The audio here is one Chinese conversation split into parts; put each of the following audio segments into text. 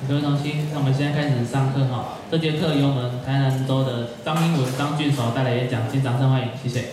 各位同学，那我们现在开始上课哈。这节课由我们台南州的张英文张俊手带来演讲，请掌声欢迎，谢谢。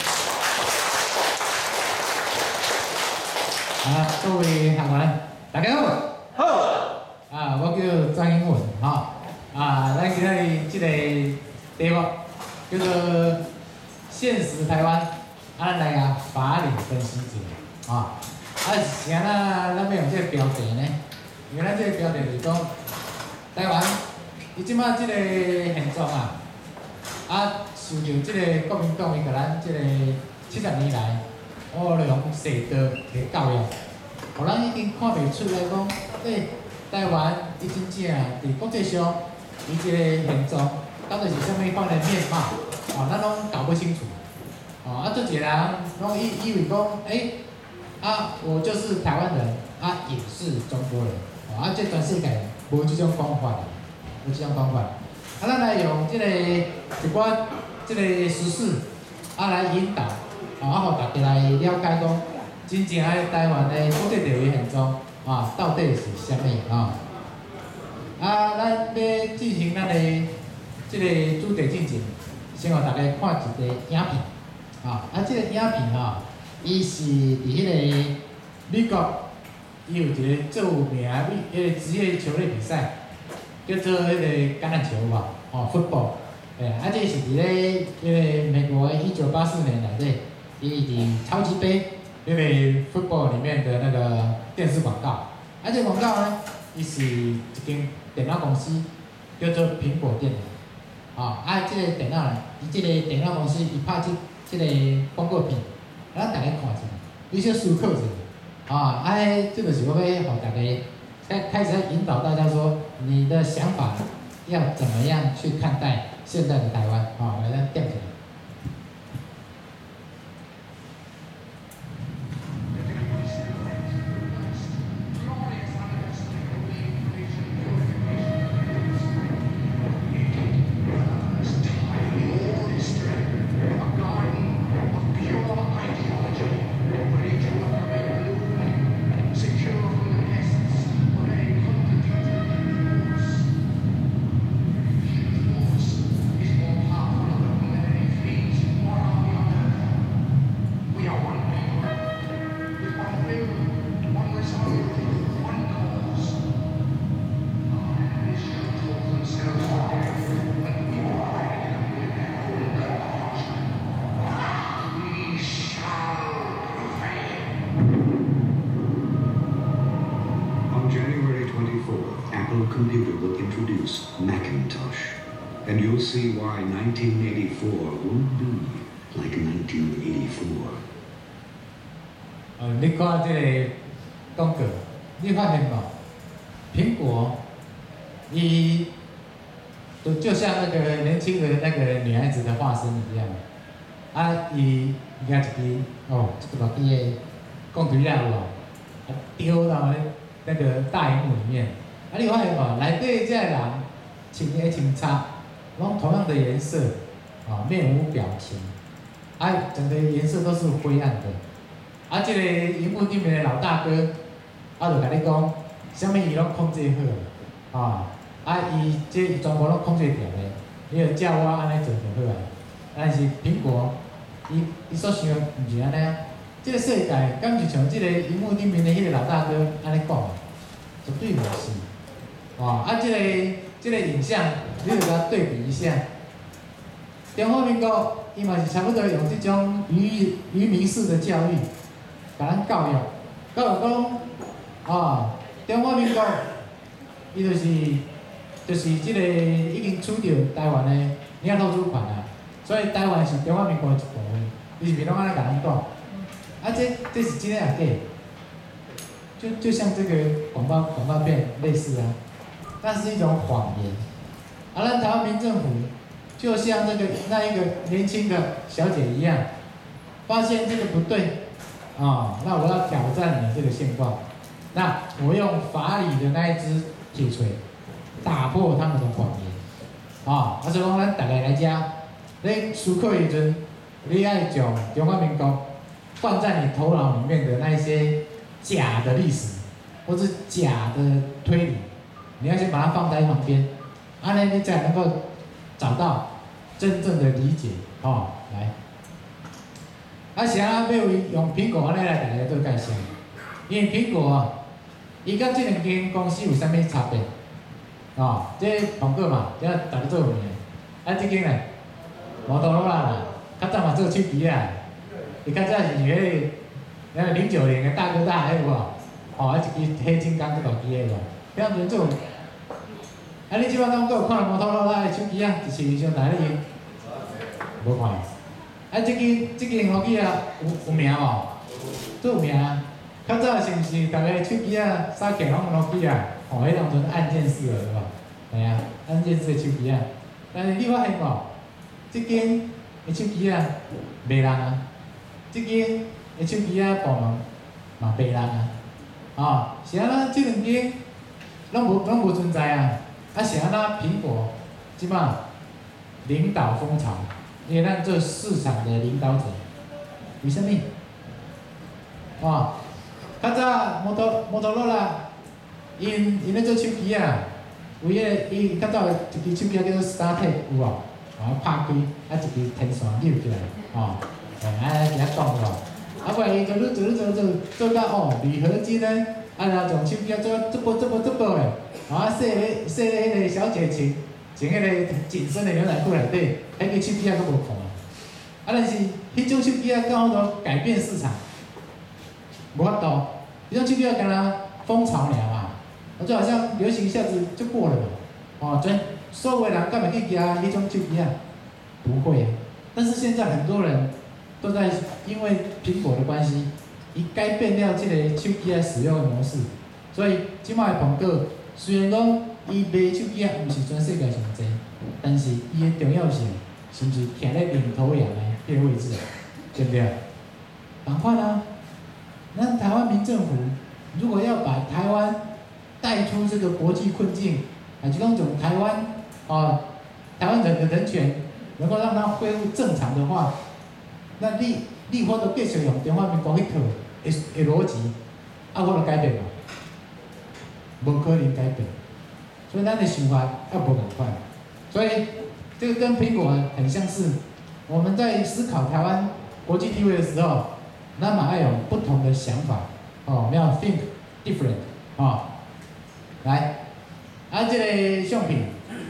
各位学员，大家好。好。我叫张英文哈。咱今日这个题目叫做现实台湾，咱来法理分析者啊。是安咱要用这个标题呢？因为咱这个标题就是讲台湾，伊即摆即个现状受到即个国民党伊甲咱即个70年来乌龙世道的教育，互咱已经看袂出来讲，台湾伊真正伫国际上伊即个现状到底是啥物款的面貌，咱拢搞不清楚。做一个人拢以为讲，我就是台湾人，也是中国人，这全世界无即种讲法，无即种讲法。咱来用即个一寡即个时事，来引导，互大家来了解讲，真正的台湾的国际地位现状，到底是啥物咱要进行咱的即个主题进程，先互大家看一个影片，即个影片伊是伫迄个美国，伊有一个最有名的职业球类比赛，叫做迄个橄榄球吧，football。这是伫咧迄个美国1984年内底，伊伫超级杯迄个 football 里面的那个电视广告。这个广告呢，伊是一间电脑公司，叫做苹果电脑。这个电脑呢，伊这个电脑公司伊拍这个广告片。咱大家看一下，你先思考一下，这就是我要互大家开始引导大家说，你的想法要怎么样去看待现在的台湾，来咱点起来。 Computer will introduce Macintosh, and you'll see why 1984 won't be like 1984. 你看这个广告，你发现无？苹果，伊就像那个年轻的那个女孩子的化身一样，伊拿一支这个把伊的钢笔啊丢到那个大荧幕里面。你发现无？内底这个人穿插，拢同样的颜色，面无表情，整个颜色都是灰暗的。这个荧幕顶面的老大哥，就甲你讲，啥物伊拢控制好，伊全部拢控制掉的，你就照我安尼做就好啊。但是苹果，伊所想的毋是安尼啊。这个世界敢是像这个荧幕顶面的迄个老大哥安尼讲，绝对毋是。这个影像，你就甲对比一下。中华民国伊嘛是差不多用这种愚民式的教育，甲咱教育讲，中华民国伊就是这个已经取掉台湾的领土主权啊，所以台湾是中华民国的一部分，伊是袂拢安尼甲咱讲。这是真的也假？就像这个广告片类似啊。那是一种谎言，咱台湾民政府就像那一个年轻的小姐一样，发现这个不对，那我要挑战你这个现况，那我用法理的那一支铁锤打破他们的谎言，所以讲咱大家来讲，你思考的时阵，你爱将中华民国放在你头脑里面的那一些假的历史，或是假的推理。 你要先把它放在旁边，你才能够找到真正的理解哦。来，啥要用苹果安尼来大家做介绍？因为苹果啊，伊甲这两间公司有啥物差别？哦，这苹果嘛，这大家做有名。这间呢，摩托罗拉啦，较早嘛做手机啊，伊较早是迄个090的大哥大，迄有无？哦，一支黑金刚这大机的无？遐阵做。你即摆敢有看摩托罗拉的手机啊？一市场内咧用？无看。这间手机啊，有名无？都有名。较早是毋是逐个手机啊，三克拢诺基亚？哦，迄当阵按键式的对吧？系啊，按键式的手机啊。但是你发现无？这间的手机啊，袂人啊。这间的手机啊，部门嘛袂人啊。哦，是安那？这两间拢无存在啊。是安那？苹果即摆领导风潮，因为咱做市场的领导者。为什么？哦，较早摩托罗拉，因咧做手机啊，为伊较早一支手机叫做 StarTAC 有无？拍开，一支天线扭起来，哦，给它讲无？后来伊做到铝合金呢，然后从手机做薄诶。洗咧迄个小姐穿迄个紧身的牛仔裤内底，迄个手机啊，佫无看。但是迄种手机啊，刚好都改变市场，无法度。迄种手机啊，干那风潮尔嘛，就好像流行一下子就过了嘛。所有的人敢会去举迄种手机啊？不会。但是现在很多人都在因为苹果的关系，伊改变了这个手机的使用模式，所以即摆的苹果。虽然讲伊卖手机啊，毋是全世界上济，但是伊的重要性是毋是徛咧领头羊的迄个位置，对不对？同款啊，咱台湾民政府如果要把台湾带出这个国际困境，还是讲从台湾台湾人的人权能够让它恢复正常的话，那立法都继续用中华民国迄套的逻辑，我就改变嘛。无可能改变，所以咱的想法要无共款。所以这个跟苹果很相似。我们在思考台湾国际地位的时候，那么要有不同的想法，我们要 think different 来，这个相片，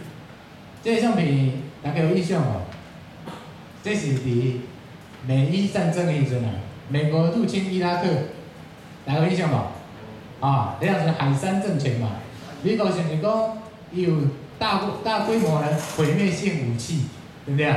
大家有印象无？这是伫美伊战争的时阵啊，美国入侵伊拉克，大家有印象无？这样子海珊政权嘛，美国是毋是讲伊有大规模的毁灭性武器，对不对？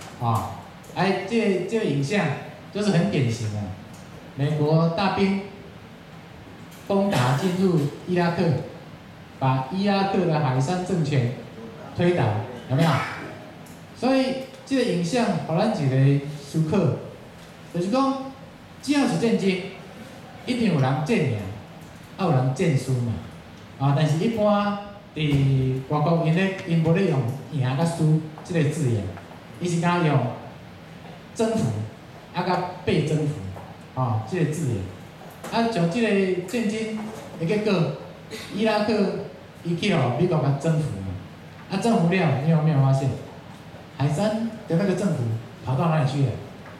这个影像就是很典型的，美国大兵攻打进入伊拉克，把伊拉克的海珊政权推倒，有没有？所以这个影像，互咱一个思考，就是讲，只要是战争，一定有人战赢。有人战输嘛，但是一般伫外国因无咧用赢甲输即个字眼，伊是敢用征服甲被征服即个字眼，从即个战争的结果，伊拉克伊去美国甲征服嘛，征服了，你有没有发现，海珊的那个政府跑到哪里去了？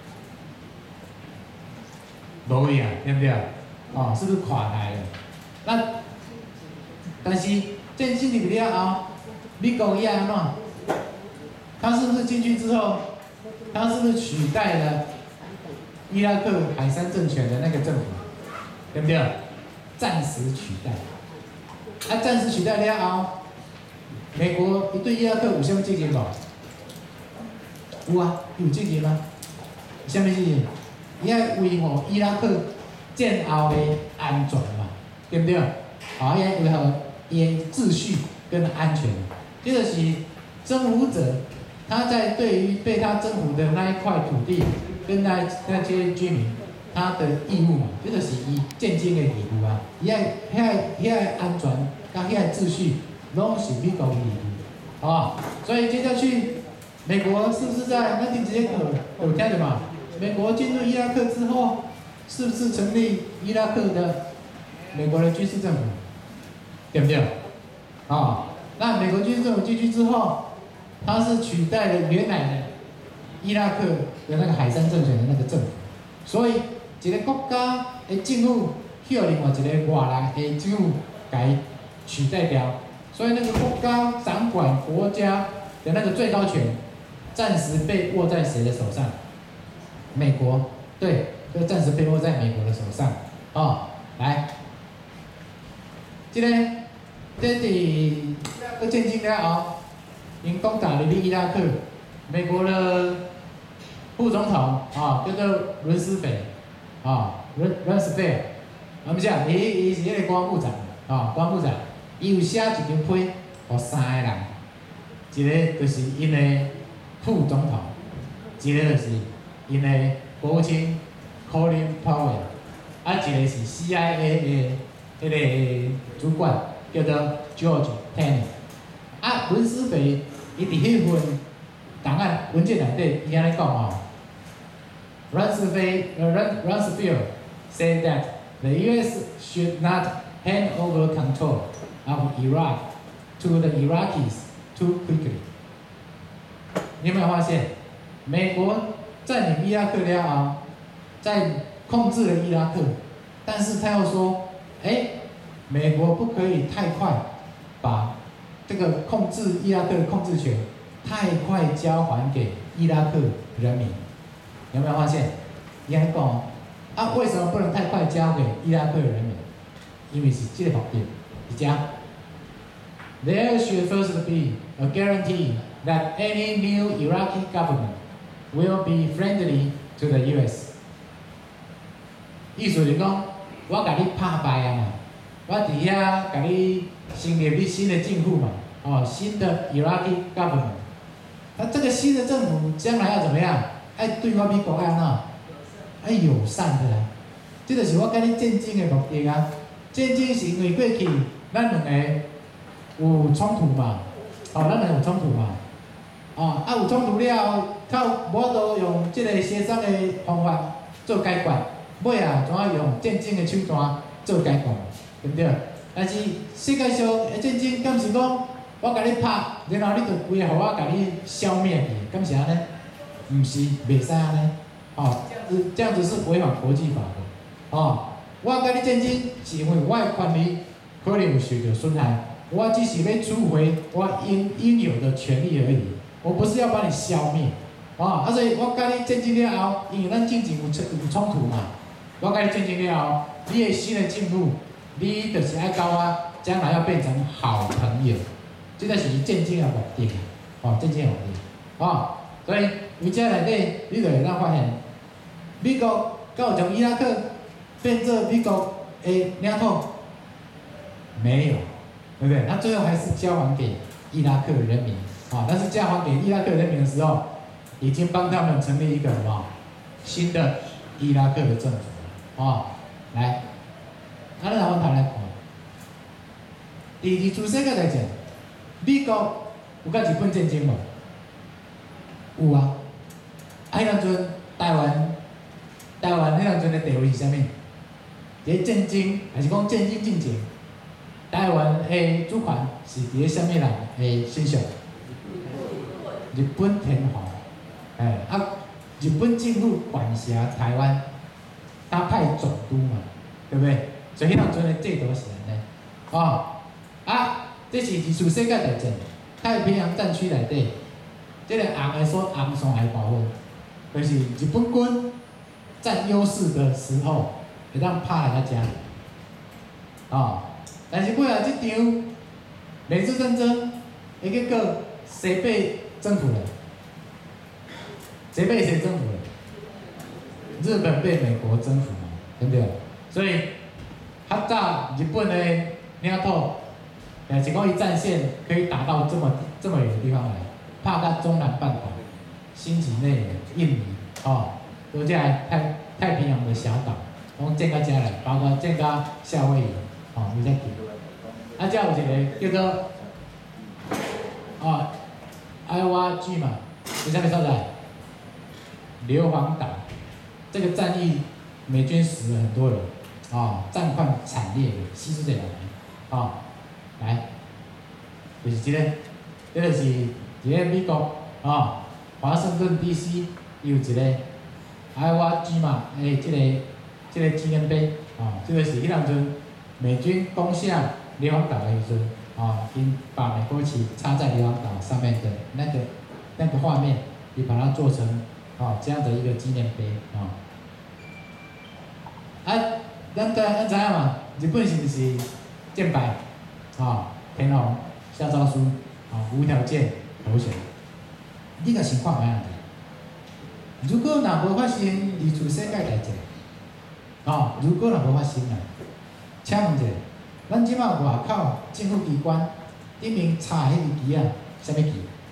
无去啊，对不对？是不是垮台了？但是战争入去了后，美国伊安怎？他是不是进去之后，他是不是取代了伊拉克海珊政权的那个政府？对不对？暂时取代。暂时取代了后，美国伊对伊拉克有啥物责任无？有啊，有责任啊。啥物责任？伊爱维护伊拉克战后的安全嘛。对不对？也维护伊的秩序跟安全，这个是征服者他在对于被他征服的那一块土地跟那些居民，他的义务嘛，这个是伊战争的义务啊。伊爱遐安全，甲遐秩序，拢是美国的义务，所以接下去，美国是不是在那第几节课有听的嘛？美国进入伊拉克之后，是不是成立伊拉克的美国的军事政府，对不对？ 那美国军事政府进去之后，它是取代了原来的伊拉克的那个海珊政权的那个政府，所以一个国家的政府需要另外一个外来的政府来取代掉，所以那个国家掌管国家的那个最高权，暂时被握在谁的手上？美国，对，就暂时被握在美国的手上。来，这是伊拉克战争了后，因攻打入去伊拉克，美国的副总统叫做伦斯菲，伦斯菲尔，不是啊，伊是迄个国防部长，国防部长，伊有写一张批，给3个人，一个就是因的副总统，一个就是因的国务卿 Colin Powell， 一个是 CIA 的迄个主管叫做 George Tenet。伦斯菲伊伫迄份档案文件内底，伊安尼讲Rumsfeld said that the U.S. should not hand over control of Iraq to the Iraqis too quickly。你有没有发现，美国占领伊拉克了后，在控制了伊拉克，但是他又说，美国不可以太快把这个控制伊拉克的控制权太快交还给伊拉克人民。有没有发现？伊安讲为什么不能太快交给伊拉克人民？因为是这个目的，是这样。There should first be a guarantee that any new Iraqi government will be friendly to the U.S. 意思是讲，我甲你拍败啊嘛，我伫遐甲你成立你新的政府嘛，新的 Iraqi government。那这个新的政府将来要怎么样？爱对我美国安怎？爱友善的啦。这就是我甲你战争的目的啊。战争是因为过去咱两个有冲突嘛，咱两个有冲突嘛，有冲突了后，靠无法度用这个协商的方法做解决，尾怎用战争的手段做解决，对不对？但是世界上的战争，敢是讲我甲你拍，然后你就规个互我甲你消灭去，敢是安尼？毋是，袂使安尼，这样子是违反国际法的，我甲你战争是因为我的权利可能有受到损害，我只是要取回我应有的权利而已，我不是要把你消灭，所以我甲你战争了后，因为咱之前有冲突嘛，我甲你战争了后，你的新的政府，你就是爱甲我将来要变成好朋友，这才是战争的目的，战争的目的，所以为这内底，你就会当发现，美国敢有从伊拉克变做美国的领土？没有，对不对？他最后还是交还给伊拉克人民，但是交还给伊拉克人民的时候，已经帮他们成立一个什么新的伊拉克的政府，来，咱来谈来看，第二次世界大战，美国有甲日本战争无？有啊，迄当阵台湾迄当阵的地位是啥物？伫战争还是讲战争进前，台湾的主权是伫咧啥物人的身上？日本天皇，日本政府管辖台湾，他派总督嘛，对不对？所以迄当阵的制度是安尼，这是二次世界大战太平洋战区内底。这个红的所红线的部分，就是日本军占优势的时候，会当拍来遮，但是过来这场美日战争的结果，谁被征服了？谁被谁征服了？日本被美国征服嘛，对不对？所以较早日本的领土，也是讲伊战线可以打到这么远的地方来。拍到中南半岛、新几内亚、印尼，都这太平洋的小岛，拢建到遮来，包括建到夏威夷，有在叫。遮有一个叫做艾瓦居嘛，是啥物所在？硫磺岛。这个战役，美军死了很多人，战况惨烈，牺牲的人，来。 就是这就是一个美国华盛顿 DC 有一个爱瓦基嘛诶，这个纪念碑这个是迄当阵美军攻下硫磺岛的时阵因把美国旗插在硫磺岛上面的那个画面，也把它做成这样的一个纪念碑咱知影嘛，日本是毋是战败天皇下诏书无条件投降？你甲想看卖啊？如果若无发生二次世界大战，如果若无发生啦，请问者，咱即摆外口政府机关顶面插迄个旗啊，啥物旗？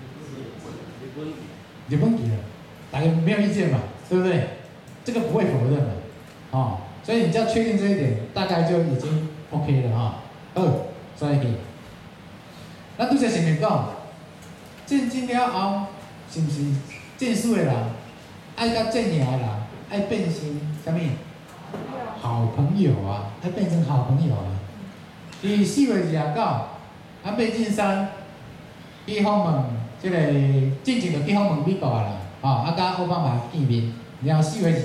日本旗了，大家没有意见嘛，对不对？这个不会否认嘛，所以你只要确定这一点，大概就已经 OK 了所以咱拄则前面讲，战争了后，是毋是战输的人爱甲战赢的人爱变成啥物？好朋友啊，爱变成好朋友啊。伫4月29，安倍晋三去访问即个进前就去访问美国啊啦，甲奥巴马见面，然后4月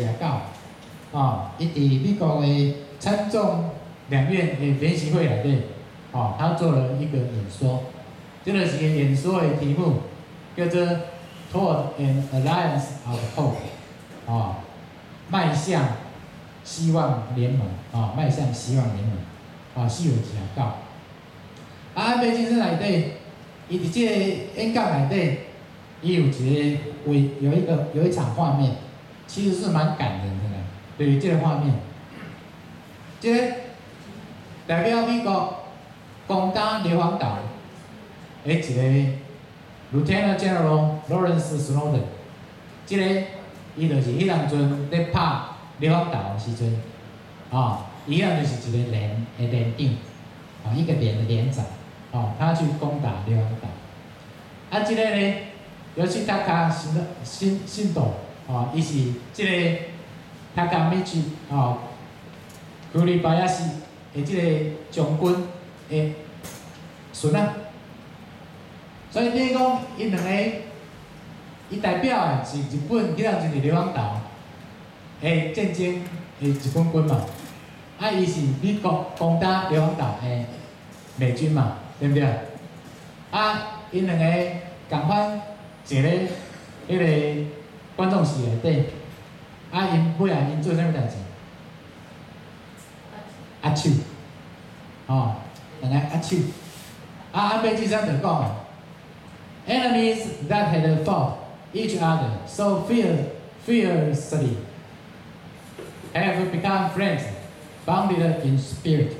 29，伊伫美国的参众两院的联席会内底，他做了一个演说。这个是演说的题目，叫做 "Toward an Alliance of Hope"，迈向希望联盟，迈向希望联盟，4月29。安倍晋三内底，伊伫这个演讲内底，伊有有一场画面，其实是蛮感人的啦。对于这个画面，这个代表美国攻打硫磺岛的一个 Lieutenant General Lawrence Snowden， 这个伊就是迄当阵咧拍硫磺岛的时阵，伊迄就是一个连长，一个连的连长，他去攻打硫磺岛。这个呢，就是塔卡信斗，伊是这个塔卡米奇，库里巴亚西的这个将军的孙啊。所以你讲，伊两个，伊代表的是日本迄当阵伫硫磺岛的战争的一军嘛，伊是美国攻打硫磺岛的美军嘛，对不对？因两个共款坐咧迄个观众席内底，因尾啊因做啥物代志？握手，两个握手。安倍晋三就讲啊。Enemies that had fought each other so fiercely have become friends, bonded in spirit.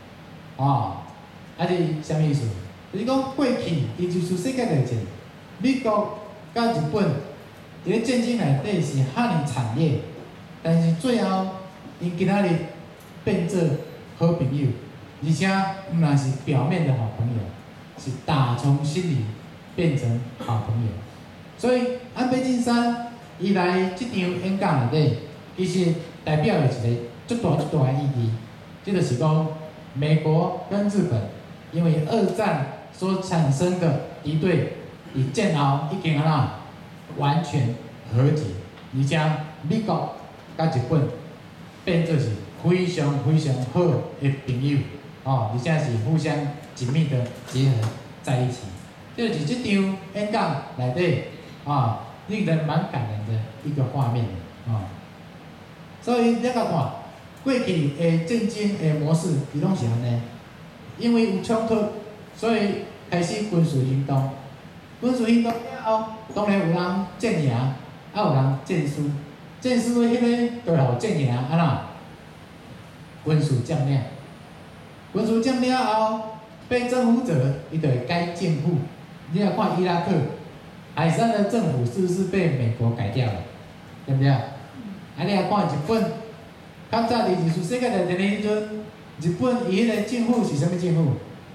是啥物意思？就是讲过去伫二次世界大战，美国甲日本伫咧战争内底是遐尼惨烈，但是最后因今仔日变做好朋友，而且毋但是表面的好朋友，是打从心里。变成好朋友，所以安倍晋三伊来这场演讲内底，其实代表的一个足大的意义，这就是讲美国跟日本因为二战所产生的敌对，以战后已经完全和解，而且美国甲日本变做是非常好的朋友，而且是互相紧密的结合在一起。这就是这场演讲内底令人蛮感人的一个画面所以你甲看，过去的战争的模式，伊拢是安尼，因为有冲突，所以开始军事行动。军事行动了后，当然有人战赢，有人战输。战输的迄个就互战赢军事占领。军事占领了后，被征服者伊就会改政府。你要看伊拉克海珊的政府是不是被美国改掉了，对不对？你来看日本，较早伫二次世界大战的时阵，日本伊迄个政府是啥物政府？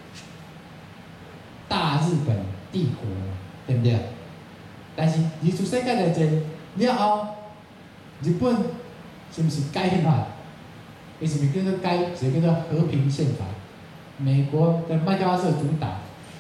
大日本帝国，对不对？但是二次世界大战了后，日本是毋是改宪法？伊是毋是叫做改一个叫做和平宪法？美国跟麦克阿瑟主导。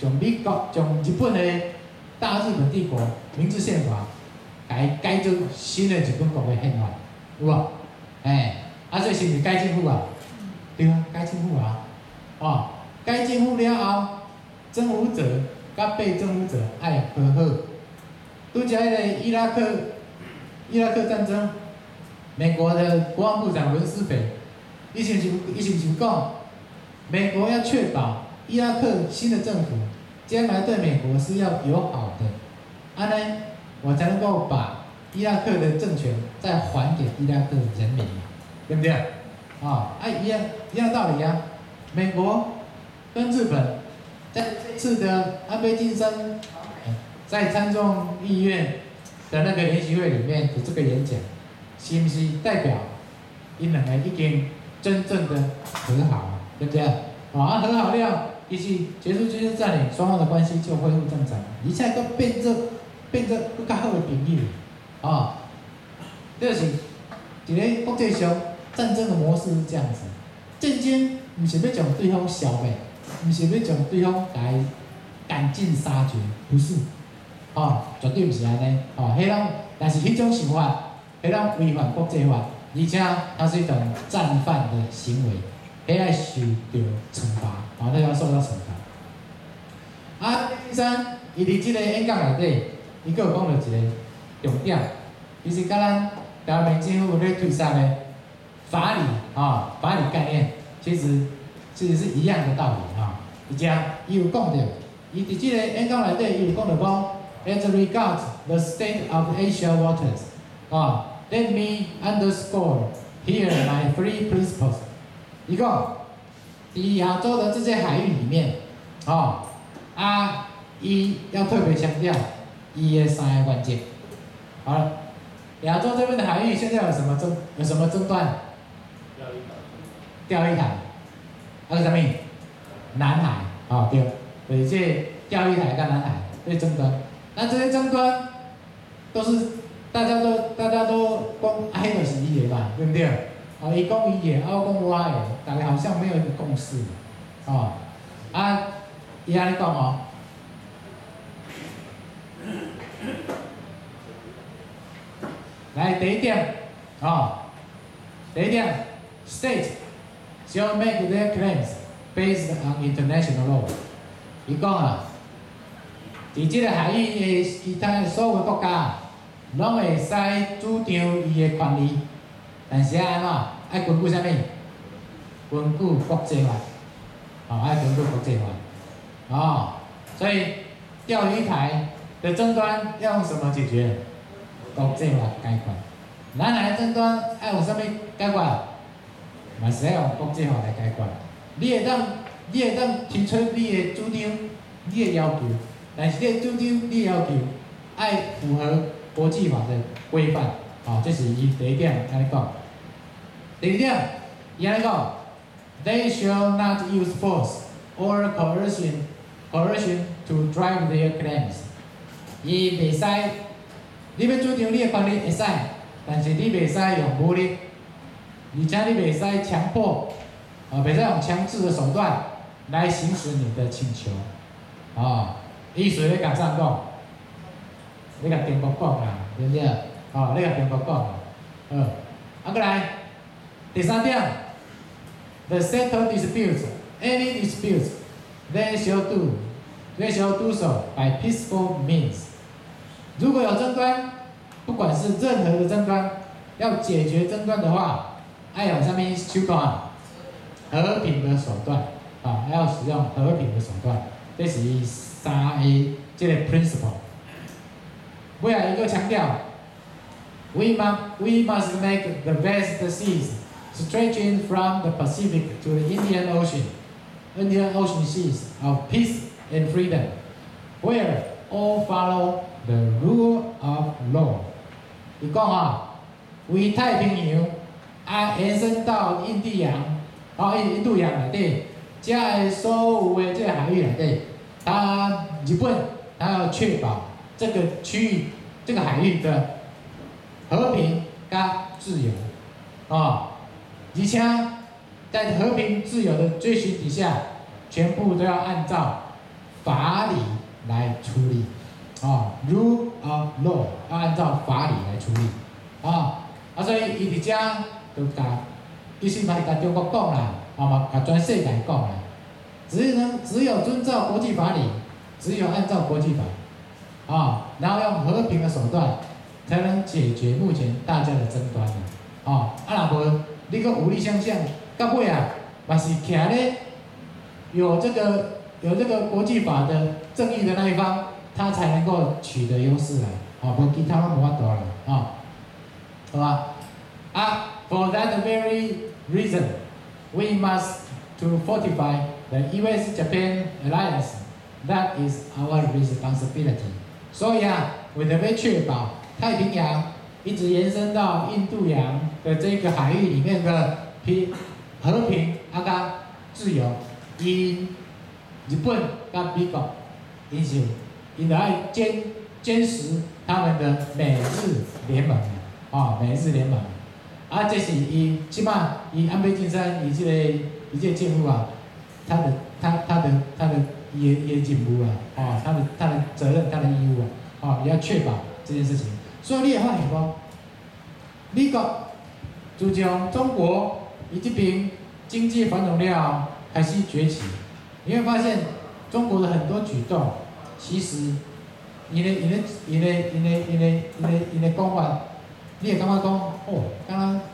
从日本的大日本帝国明治宪法，改做新的日本国的宪法，有无？所以是毋是改政府啊？对啊，改政府啊，改政府了后，政府者甲被政府者爱和好。拄则迄个伊拉克战争，美国的国防部长伦斯斐，伊是讲，美国要确保伊拉克新的政府将来对美国是要友好的，呢，我才能够把伊拉克的政权再还给伊拉克人民，对不对？一样道理啊。美国跟日本在这次的安倍晋三在参众议院的那个联席会里面的这个演讲，是不是代表因两个已经真正的和好，对不对？和好了，一起结束军事占领，双方的关系就恢复正常，一切都变得更加好的朋友，这是一个国际上战争的模式是这样子，战争不是要将对方消灭，不是要将对方来赶尽杀绝，不是，绝对不是安尼，但是迄种想法，迄种违反国际法，而且它是一种战犯的行为，迄要受到惩罚，那要受到惩罚。第三，伊伫即个演讲内底，伊佫有讲到一个重点，就是甲咱台湾政府咧推上的法理概念，其实是一样的道理而且伊有讲到，伊伫即个演讲内底，伊有讲到讲 ，As regards the state of Asia waters，let me underscore here my three principles。伊讲，伫亚洲的这些海域里面，伊要特别强调伊的三个原则。好了，亚洲这边的海域现在有什么争端？钓鱼台，还有啥物？南海，对，就是这钓鱼台跟南海这争端。那这些争端都是大家都讲迄就是伊的嘛，对不对？伊讲伊的，我讲我的，大家好像没有一个共识，伊安尼讲来第一点，state shall make their claims based on international law。伊讲伫即个海域的其他所有国家，拢会使主张伊的权利，但是爱根据啥物？根据国际法，爱根据国际法，所以钓鱼台的争端要用什么解决？国际法解决。南海争端要用啥物解决？嘛是要用国际法来解决。你会当提出你的主张、你的要求，但是你的主张、你的要求爱符合国际法的规范，这是伊第一点安尼讲。第二点，伊安尼讲 ，They shall not use force or coercion to drive their claims。伊袂使，你要主张你的权利会使，但是你袂使用武力，而且你袂使强迫，袂使用强制的手段来行使你的请求，意思咧甲啥讲？你甲中国讲啦，对不对？你甲中国讲过来，第三点 ，the settle disputes, any disputes, they shall do so by peaceful means。如果有争端，不管是任何的争端，要解决争端的话，要用啥物手段？和平的手段，要使用和平的手段，这是3A 这个 principle。尾仔伊佫强调 ，we must make the vast seas stretching from the Pacific to the Indian Ocean seas of peace and freedom, where all follow the rule of law。伊讲为太平洋延伸到印度洋内底，遮的所有的这个海域内底，日本要确保这个区域、这个海域的和平加自由，而且在和平自由的追寻底下，全部都要按照法理来处理，rule of law 要按照法理来处理，所以伊伫遮就甲，其实嘛是甲中国讲啦，嘛甲全世界讲啦，只有遵照国际法理，只有按照国际法，然后用和平的手段，才能解决目前大家的争端若无你个武力相向，到尾嘛是徛咧有这个国际法的正义的那一方，他才能够取得优势来，无其他拢无法度啦，好吧？For that very reason, we must to fortify the U.S.-Japan alliance. That is our responsibility. 所以为了要确保太平洋一直延伸到印度洋的这个海域里面的和平甲自由，日本跟美国，因就爱坚持他们的美日联盟美日联盟。这是伊即马伊安倍晋三伊这个政府他的伊的任务他的责任他的义务也要确保这件事情。所以你会发现讲，美国自从中国伊这边经济繁荣了开始崛起，你会发现中国的很多举动，其实伊的讲法，你会感觉讲刚刚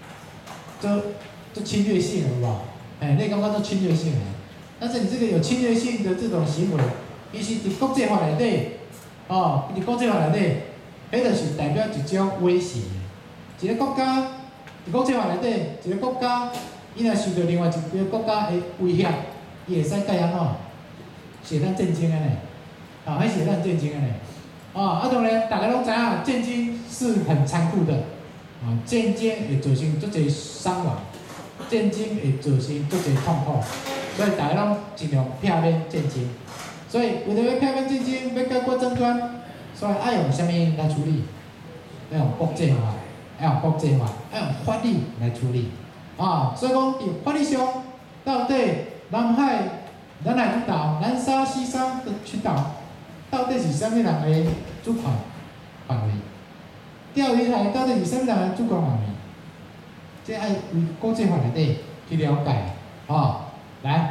这侵略性有无？你会感觉这侵略性但是你这个有侵略性的这种行为，伊是伫国际法内底，伫国际法内底，迄就是代表一种威胁。一个国家伫国际法内底，一个国家伊若受到另外一个国家的威胁，伊会使甲安怎？是会当战争的呢？迄是会当战争的呢？当然，大家拢知影，战争是很残酷的，战争会造成足侪伤亡，战争会造成足侪痛苦，所以大家拢尽量避免战争。所以为了要避免战争，要解决争端，所以爱用啥物来处理？要用国际法，要用法律来处理。所以讲，伫法律上，到底南海主岛、南沙、西沙的群岛，到底是啥物人的主权范围？钓鱼台到底是啥物人的主权范围？这爱为国际法内底去了解。来，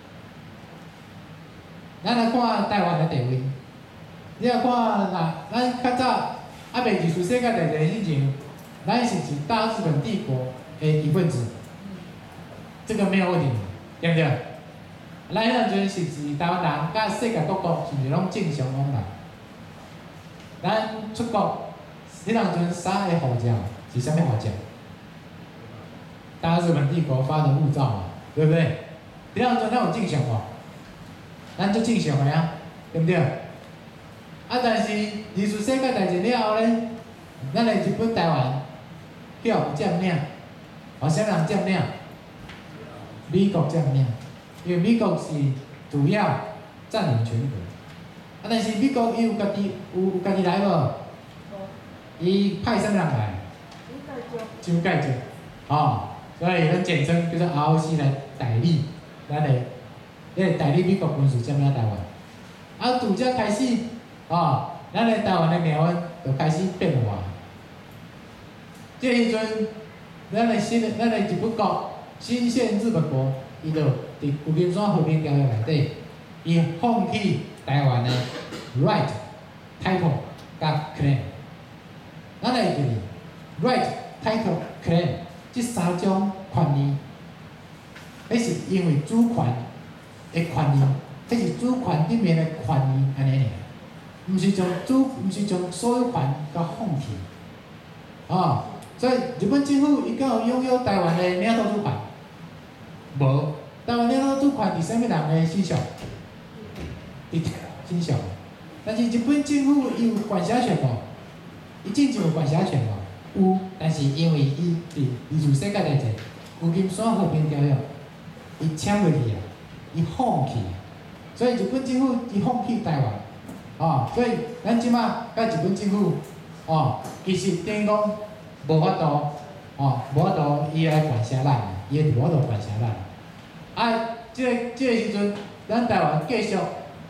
咱来看台湾的地位。你来看，咱较早未入世界大战以前，咱是大日本帝国的一份子，这个没有问题，对不对？咱迄阵是台湾人，甲世界各国是毋是拢正常往来？咱出国，迄阵啥个护照是啥物护照？大日本帝国发的护照嘛，对不对？迄阵咱有正常无？咱就正常的对不对？但是二次世界大战了后咧，咱的日本台湾叫有占领，啥人占领？美国占领，因为美国是主要占领全国。但是美国伊有家己来无？伊派啥人来？蒋介石。所以咱简称叫做 ROC 来代理咱的，代理美国军事占领台湾。自遮开始，咱的台湾的命运就开始变化。这时阵，咱的日本国新宪日本国，伊就伫旧金山和平条约内底，伊放弃台湾的 right、title 甲 claim。咱会记哩 right、title、claim 这三种权利，迄是因为主权的权利，迄是主权里面的权利安尼尔，毋是将所有权甲放弃。所以日本政府伊敢有拥有台湾的领土主权？无，台湾领土主权伫啥物人的身上？伫身上。但是日本政府伊有管辖权无？伊真正有管辖权无？有，但是因为伊伫二次世界大战旧金山和平条约，伊签落去伊放弃，所以日本政府伊放弃台湾，所以咱即马甲日本政府，其实等于讲无法度，无法度伊来管辖咱，伊会无法度管辖咱。这个时阵，咱台湾继续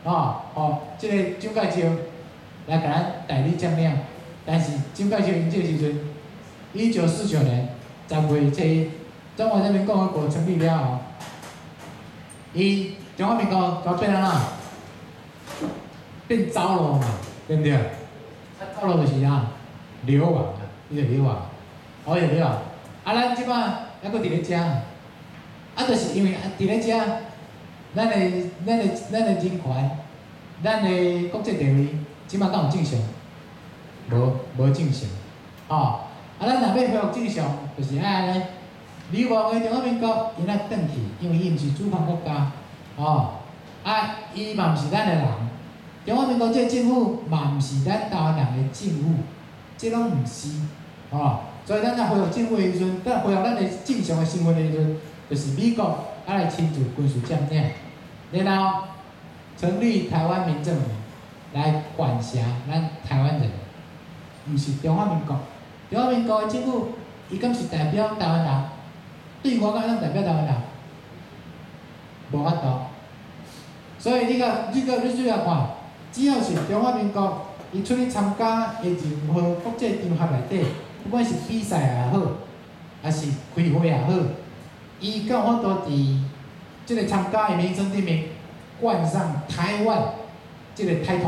即个蒋介石来甲咱代理占领，但是蒋介石因这时阵，1949年10月7日，中华人民共和国成立了后，伊中华民国就变安怎？变糟了嘛，对不对？糟了就是啥？流亡啊，伊就流亡，伊就流亡。咱即摆还佫伫咧遮，就是因为伫咧遮，咱的人权，咱的国际地位，即摆敢有正常？无正常，咱若要恢复正常，就是爱安尼。流亡的中华民国，因爱转去，因为伊毋是主权国家，伊嘛毋是咱的人。中华民国这政府嘛毋是咱台湾人的政府，这拢毋是，所以咱若恢复政府的时阵，咱恢复咱的正常的身份的时阵，就是美国来亲自军事占领，然后成立台湾民政府来管辖咱台湾人，毋是中华民国。中华民国的政府，伊敢是代表台湾人？对我敢代表台湾人？无法度。所以你注意看。只要是中华民国，伊出去参加的任何国际场合内底，不管是比赛也好，还是开会也好，伊敢有法度伫即个参加的名称顶面冠上台湾即个title。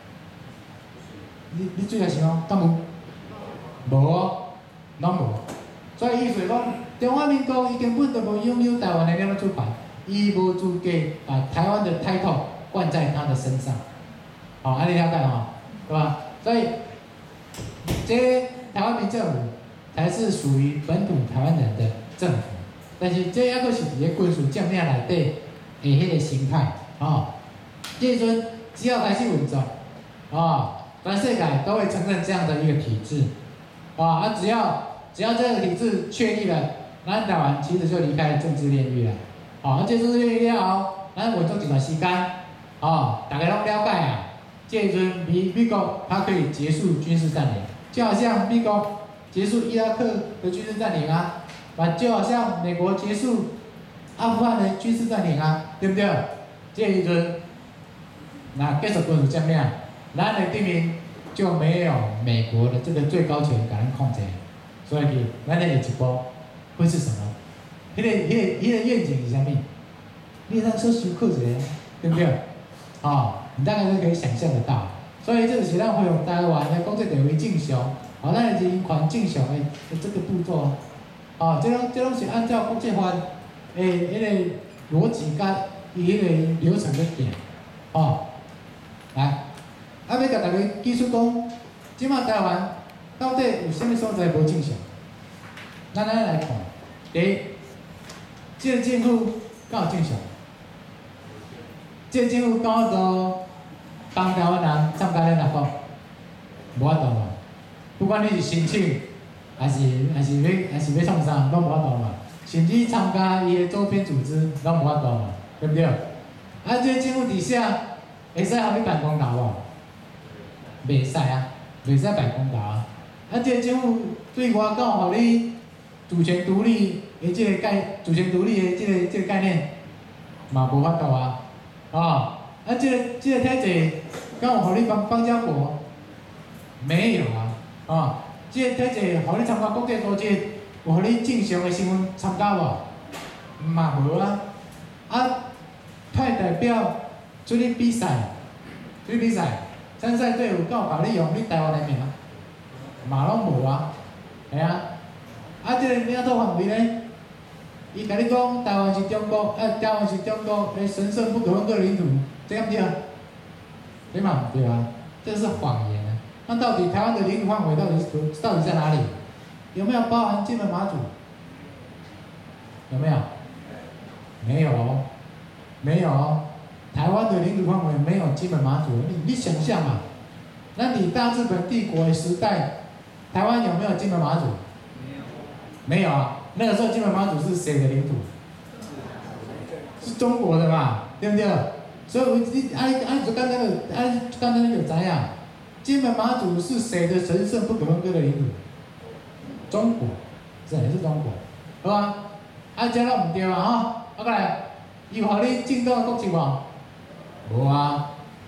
你注意想哦，敢有？无哦，拢无。所以意思讲，中华民国伊根本就无拥有台湾的两个主权，伊无资格把台湾的title冠在他的身上。安尼了解对吧？所以，这台湾民政府才是属于本土台湾人的政府，但是这还阁是伫咧军事占领内底的迄个形态，这时阵只要开始运作，全世界都会承认这样的一个体制，只要这个体制确立了，咱台湾其实就离开政治炼狱了，政治炼狱了后，咱运作一段时间，大家拢了解啊。这时阵，美国它可以结束军事占领，就好像美国结束伊拉克的军事占领啊，就好像美国结束阿富汗的军事占领啊，对不对？这时阵，那结束军事占领，咱的地面就没有美国的这个最高权给咱控制，所以咱的下一步会是什么？迄个愿景是啥物？你当说修课一下，对不对？你大概都可以想象得到，所以这就是咱恢复台湾的国际地位正常，咱的人权正常的这个步骤，这拢是按照国际法的迄个逻辑甲伊迄个流程在行，来，要甲大家记述讲，即马台湾到底有啥物所在无正常？咱来看，第一，这个政府敢有正常？这个政府敢有度帮台湾人参加联合国？无法度嘛。不管你是申请，还是要创啥，拢无法度嘛。甚至参加伊的周边组织，拢无法度嘛，对不对？这个政府底下会使互你办公投无？袂使啊，袂使办公投啊。这个政府对外讲互你主权独立的这个主权独立的这个概念，嘛无法度啊。这个体制，敢有互你邦交国？没有啊，这个体制互你参加国际组织，有互你正常的身份参加无？嘛无啊。派代表出去比赛，参赛队伍敢有甲你用你台湾的名？嘛拢无啊，系啊。这个领土范围呢？伊甲你讲台湾是中国，台湾是中国的神圣不可分割领土，这样对啊？对嘛？对啊，这是谎言啊！那到底台湾的领土范围到底在哪里？有没有包含金门马祖？有没有？没有，没有。台湾的领土范围没有金门马祖，你想象嘛？那你大日本帝国的时代，台湾有没有金门马祖？没有啊。那个时候金门马祖是谁的领土？是中国的嘛，对不对？所以你就刚才有知影，金门马祖是谁的神圣不可分割的领土？中国，真的是中国，好吧？这拢唔对啊，再来，伊互你进到国籍无？无啊，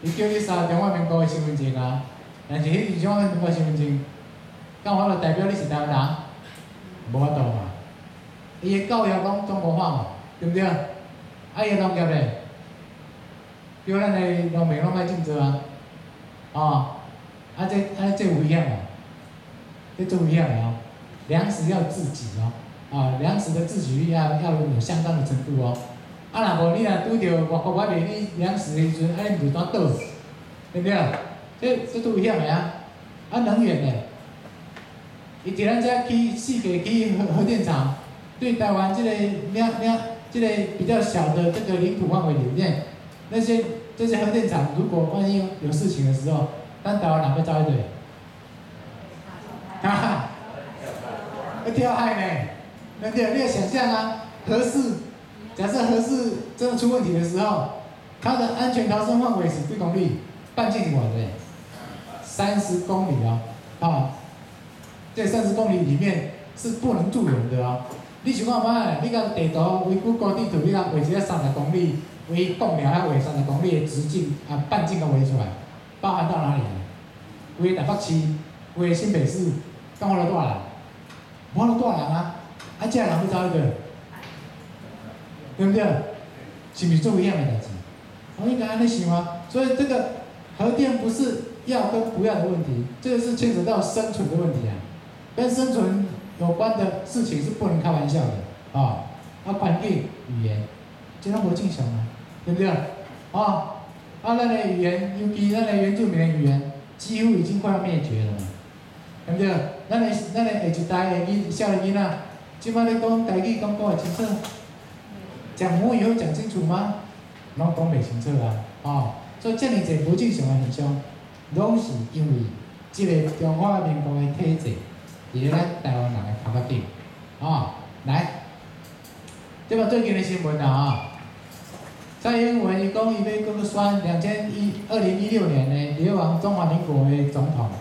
伊叫你刷中华民国的身份证啊，但是迄中华民国身份证，敢有法度代表你是台湾人？无法度嘛。伊的教育拢中国化嘛，对不对？啊，伊的农业咧，叫咱的农民拢爱种植啊，哦，这有危险啊，这做危险的哦。粮食要自给哦，啊，粮食的自给率要有相当的程度哦。啊，若无你若拄着外国买袂起粮食的时阵，啊，你就怎倒？对不对？这都危险的啊！啊，能源呢？伊伫咱遮起4个起核电厂，对台湾这个比较小的这个领土范围里面，这些核电厂，如果万一有事情的时候，咱台湾人要遭一堆，哈哈，要跳海呢，对不对？你要想象啊，假设核试真的出问题的时候，它的安全逃生范围是几公里？半径是多少？30公里哦，啊，这30公里里面是不能住人的哦。你想看卖？你甲地图为Google地图，你甲画一个30公里，为公庙还画30公里的直径啊，半径甲画出来，包含到哪里？为台北市，为新北市，敢有多大人？无多大人啊！啊，这人要走一个，对不对？是不是做危险的代志？我应该安尼想啊。所以这个核电不是要跟不要的问题，这个是牵扯到生存的问题啊，跟生存有关的事情是不能开玩笑的啊。啊，环境、语言，这拢无正常啊，对不对？啊，咱的语言，尤其咱的原住民的语言，几乎已经快要灭绝了嘛，对不对？咱的下一代的少年囡仔，即摆咧讲台语讲会清楚，讲母语会讲清楚吗？拢讲袂清楚啊，哦。所以遮尔侪不正常的现象，拢是因为即个中华民国的体制伫咧咱台湾人的头壳顶，来，这个最近的新闻啊，蔡英文伊讲伊要搁选2016年的流亡中华民国的总统，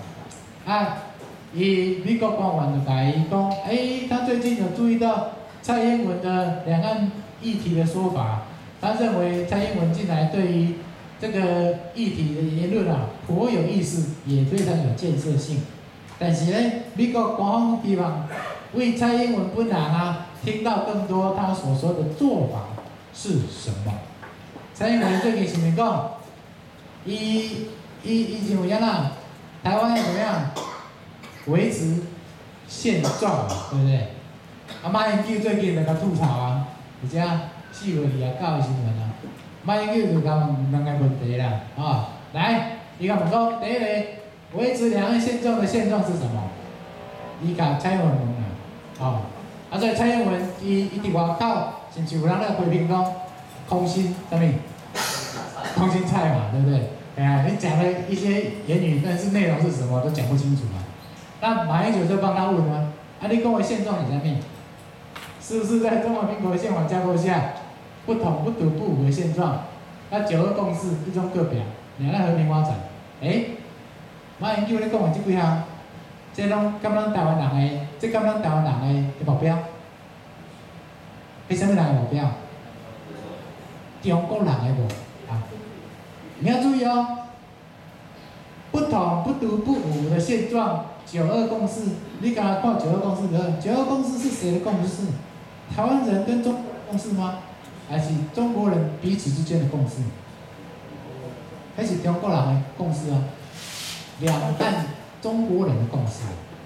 美国官员就甲伊讲，他最近有注意到蔡英文的两岸议题的说法，他认为蔡英文近来对于这个议题的言论颇有意思，也非常有建设性。但是呢，美国官方希望为蔡英文本人听到更多他所说的做法是什么。蔡英文最近是咪讲，伊认为台湾要怎么样维持现状，对不对？马英九最近就甲吐槽而且4月29的新闻马英九就甲问2个问题啦，来，伊甲问讲，第一个，维持两岸现状的现状是什么？伊甲蔡英文问所以蔡英文伊伫外口，甚至有人咧批评讲，空心什么？空心菜嘛，对不对？你讲的一些言语，但是内容是什么都讲不清楚嘛。那马英九就帮他问你讲的现状是啥物？是不是在中华民国宪法架构下？不统、不独、不武的现状，9·2共识一中各表，两岸和平发展。马英九咧讲的这几项，这拢敢咱台湾人的，这敢咱台湾人的目标？是啥物人的目标？中国人的无你要注意哦，不统、不独、不武的现状，9·2共识，你敢看9·2共识？9·2共识是谁的共识？台湾人跟中国的共识吗？还是中国人彼此之间的共识，还是中国人的共识两岸中国人的共识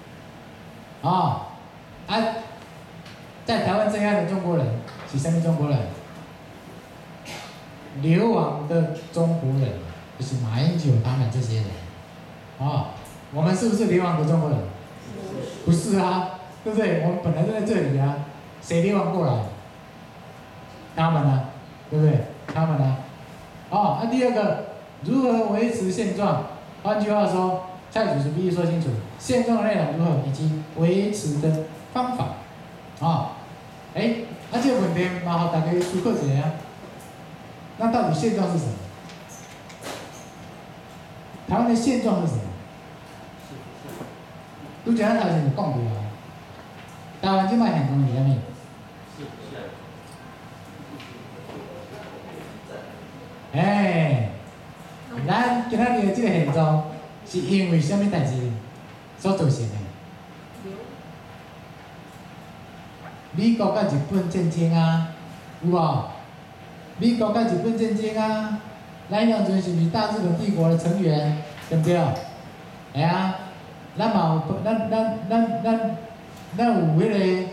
在台湾这样的中国人是什么中国人？流亡的中国人，就是马英九他们这些人我们是不是流亡的中国人？不是对不对？我们本来就在这里谁流亡过来？他们对不对？他们第二个，如何维持现状？换句话说，蔡主席必须说清楚现状的内容如何，以及维持的方法。这个问题麻烦大家思考一下那到底现状是什么？台湾的现状是什么？拄则咱头前就讲过台湾即摆现状是啥物？ 咱今仔日的这个现状，是因为什么代志所造成的？美国甲日本战争啊，有无？美国甲日本战争啊，咱当阵是毋是大日本帝国的成员，对不对？哎啊，咱嘛有，咱有迄个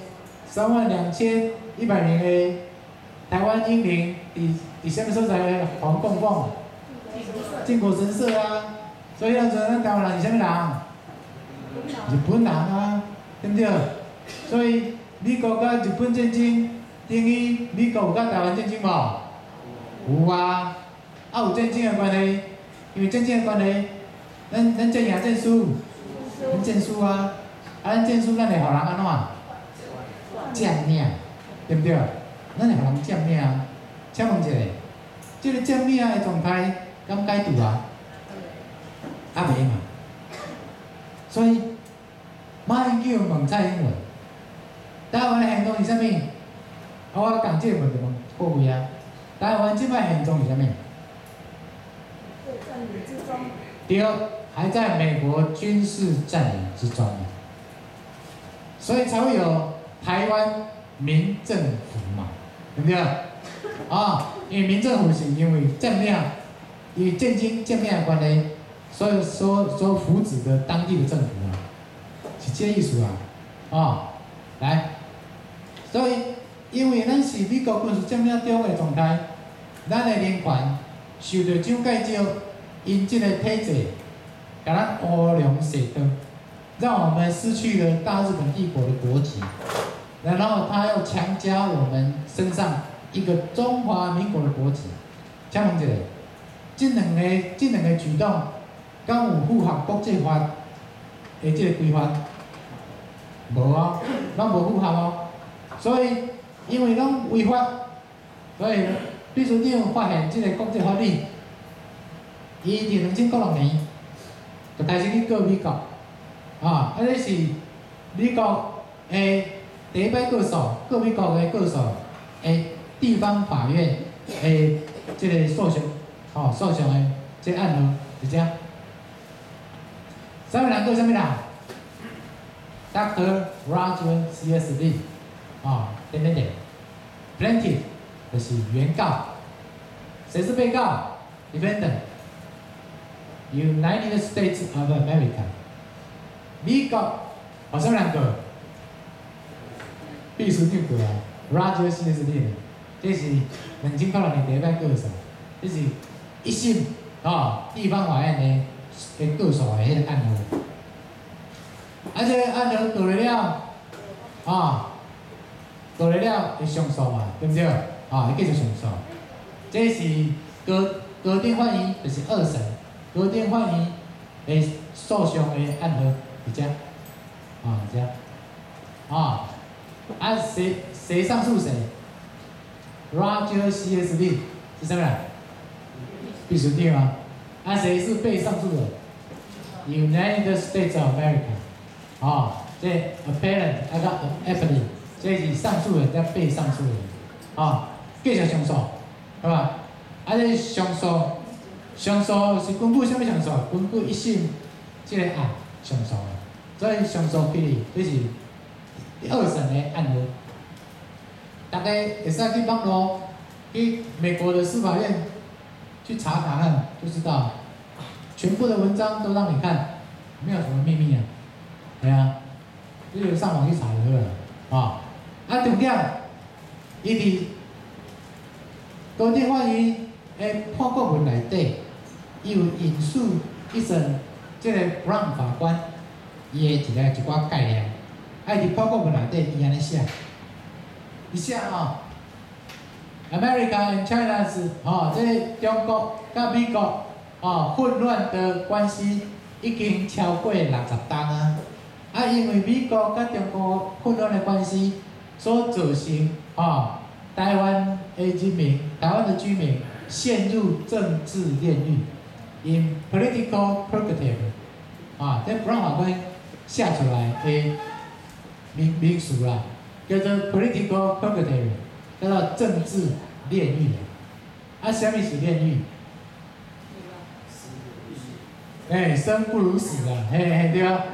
32100名的台湾英灵，伫什么所在防供奉？靖国神社啊。所以当阵咱台湾人是啥物人？日本人啊，对不对？所以美国甲日本战争，等于美国有甲台湾战争无？有啊，有战争的关系，因为战争的关系，咱战赢战输，咱战输啊，咱战输咱会互人安怎？占领，对不对？咱会互人占领。请问一下，这个占领的状态敢解除啊？袂嘛。所以马英九问蔡英文，台湾的现状是啥物？我讲这个问题问各位啊，台湾即摆现状是啥物？对，还在美国军事占领之中，所以才会有台湾民政府嘛，对不对？因为民政府是因为占领，因为战争占领的关系，所扶持的当地的政府啊，是这意思啊，来，所以因为咱是美国军事占领中的状态，咱的人权受到蒋介石因这个体制，给咱乌龙写的，让我们失去了大日本帝国的国籍，然后他要强加我们身上一个中华民国的国籍。请问一下，这两个举动，敢有符合国际法的这个规范？无啊，拢无符合哦。所以因为拢违法，所以秘书长发现这个国际法律，伊伫2006年就开始去告美国，这是美国的第一摆告诉美国的告诉的地方法院的这个诉讼，诉讼的这案号是这样。啥物人告啥物人 ？Dr. Roger C.S. Lee， plaintiff 就是原告，谁是被告 ？Defendant。United States of America， 美国啥物人告？秘书长告啊 ，Roger C.S. Lee， 这是2006年第一摆告诉，这是一审地方法院的告诉的迄个案号。这个案号告了告了会上诉嘛，对不对？会继续上诉。这是高等法院，就是二审。高等法院的诉讼的案号是这，谁上诉谁 ？Roger C.S. Lee 是什么人？秘书长啊。谁是被上诉人 ？United States of America。这 appellant appellee， 这是上诉人加被上诉人。继续上诉，对吧？这上诉是根据什么上诉？根据一审这个案上诉的，所以上诉起这是二审的案号。大家会使去网络去美国的司法院去查答案，就知道全部的文章都让你看，没有什么秘密啊。对啊，你就上网去查就好了。重点，伊伫高等法院的判决文内底，伊有引述一审这个 Brown 法官伊的一寡概念。伫判决文内底伊安尼写，伊写America and China 是这中国甲美国混乱的关系已经超过60冬啊。因为美国甲中国混乱的关系所造成台湾的居民陷入政治炼狱 ，in political purgatory， 这 Brown 法官写出来的名词啦，叫做 political purgatory， 叫做政治炼狱。啥物是炼狱？ 生不如死啊，对啊，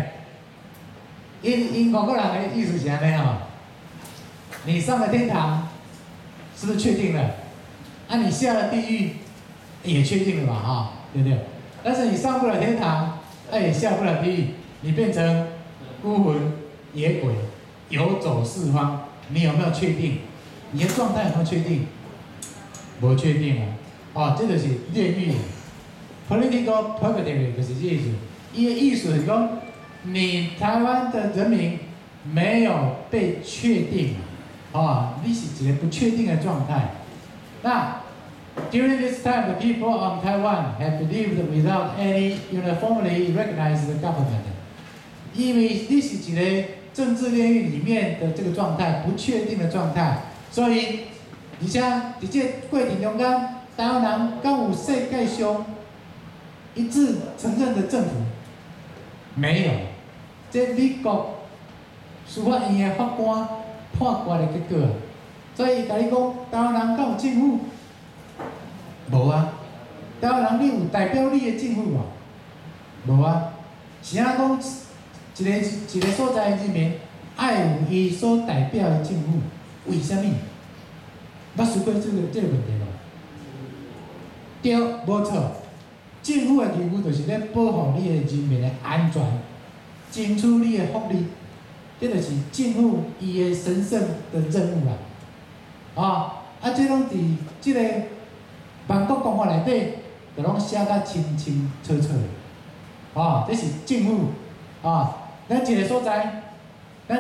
因外国人的意思是安尼吼，你上了天堂，是不是确定了？啊，你下了地狱，也确定了嘛，哈，对不对？但是你上不了天堂，也下不了地狱，你变成孤魂野鬼，游走四方，你有没有确定？你的状态有没有确定？无确定啊，这就是炼狱。political purgatory 就是这意思。伊的意思是讲，你台湾的人民没有被确定，你是一个不确定的状态。那 during this time, the people of Taiwan have lived without any uniformly recognized government， 因为你是一个政治炼狱里面的这个状态，不确定的状态，所以而且在这过程中间，台湾人敢有世界上一致承认的政府？没有。这美国司法院的法官判决的结果，所以甲你讲，台湾人敢有政府？无啊。台湾人你有代表你的政府无？无啊。是安讲一个所在的人民爱有伊所代表的政府，为什么？捌思过这个问题无？对，无错。政府的义务就是咧保护你的人民的安全，争取你的福利，这就是政府伊的神圣的任务啦。这拢伫即个万国公法内底，就拢写甲清清楚楚的。这是政府咱一个所在，要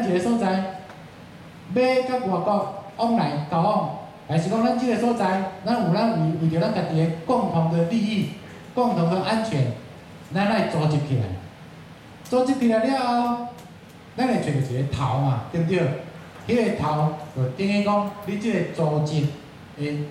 甲外国往来交往，还是讲咱即个所在，咱有为着咱家己的共同的利益。共同的安全，咱来组织起来。组织起来了后，咱会找一个头嘛，对不对？迄个头就等于讲，你即个组织的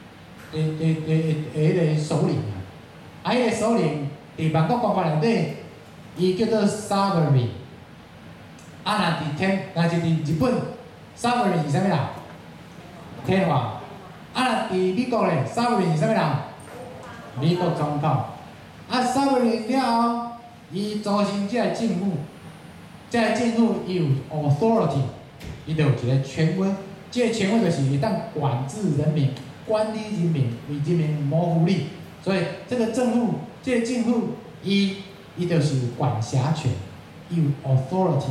迄个首领啊。迄个首领伫万国公法内底，伊叫做 sovereign。若是伫日本 ，sovereign 是啥物人？天皇。若伫美国咧 ，sovereign 是啥物人？美国总统，sovereign 了后，伊组成这个政府，这个政府伊有 authority， 伊就有一个权威，这个权威就是会当管制人民、管理人民，为人民谋福利。所以这个政府，这个政府，伊就是有管辖权，伊有 authority，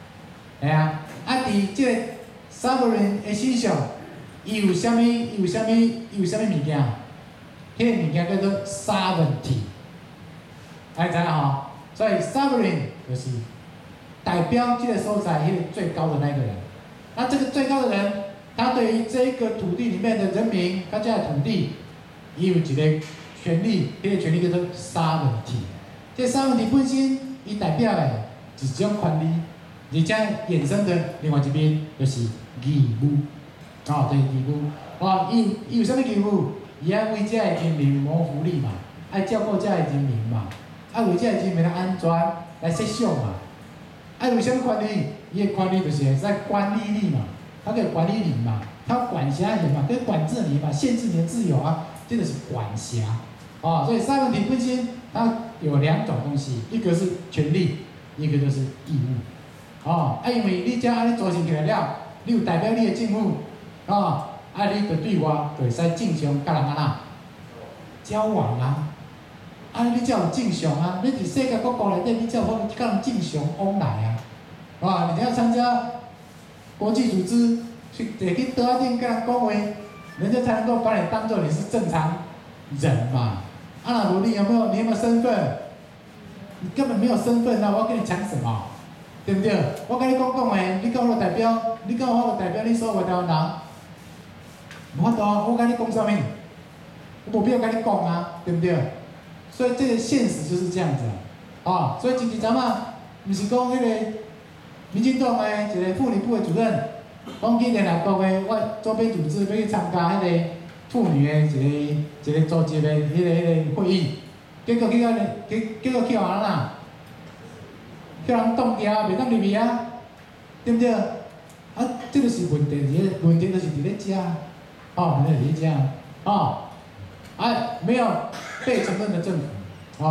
伫这个 sovereign 的身上，伊有啥物物件？迄个物件叫做 sovereignty， 知影吼？所以 sovereign 就是代表这个所在迄个最高的那个人。那这个最高的人，他对于这个土地里面的人民，他这个土地，伊有一个权利，迄个权利叫做 sovereignty。这 sovereignty 本身，伊代表的是一种权利，而且衍生的另外一边就是义务，就是义务。伊有啥物义务？伊爱为遮个人民谋福利嘛，爱照顾遮个人民嘛，爱为遮个人民的安全来设想嘛，爱为啥物权利？伊的权利就是会使管理你嘛，他可以管理你嘛，他管辖你嘛，可以管制你嘛，限制你的自由啊，这就是管辖。所以sovereignty本身它有两种东西，一个是权利，一个就是义务。因为你遮安尼组成起来了，你有代表你的政府，你就对外就会使正常甲人安那交往啊，你才有正常啊。你伫世界各国内底，你才有法甲人正常往来啊。你只要参加国际组织，得去桌仔顶甲人讲话，人家才能够把你当作你是正常人嘛。若无你有没有身份？你根本没有身份啊！我要跟你抢什么？对不对？我跟你讲话，你敢有代表？你敢有法度代表你所有的台湾人？无法度啊！我甲你讲啥物？我无必要甲你讲啊，对不对？所以这个现实就是这样子所以前一阵啊，毋是讲迄个民进党的一个妇女部的主任，讲去联合国的周边组织要去参加迄个妇女的一个组织的迄个会议，结果去互人啦，叫人冻掉，袂当入去啊，对不对？这个是问题，问题就是伫咧遮。没有这样没有被承认的政府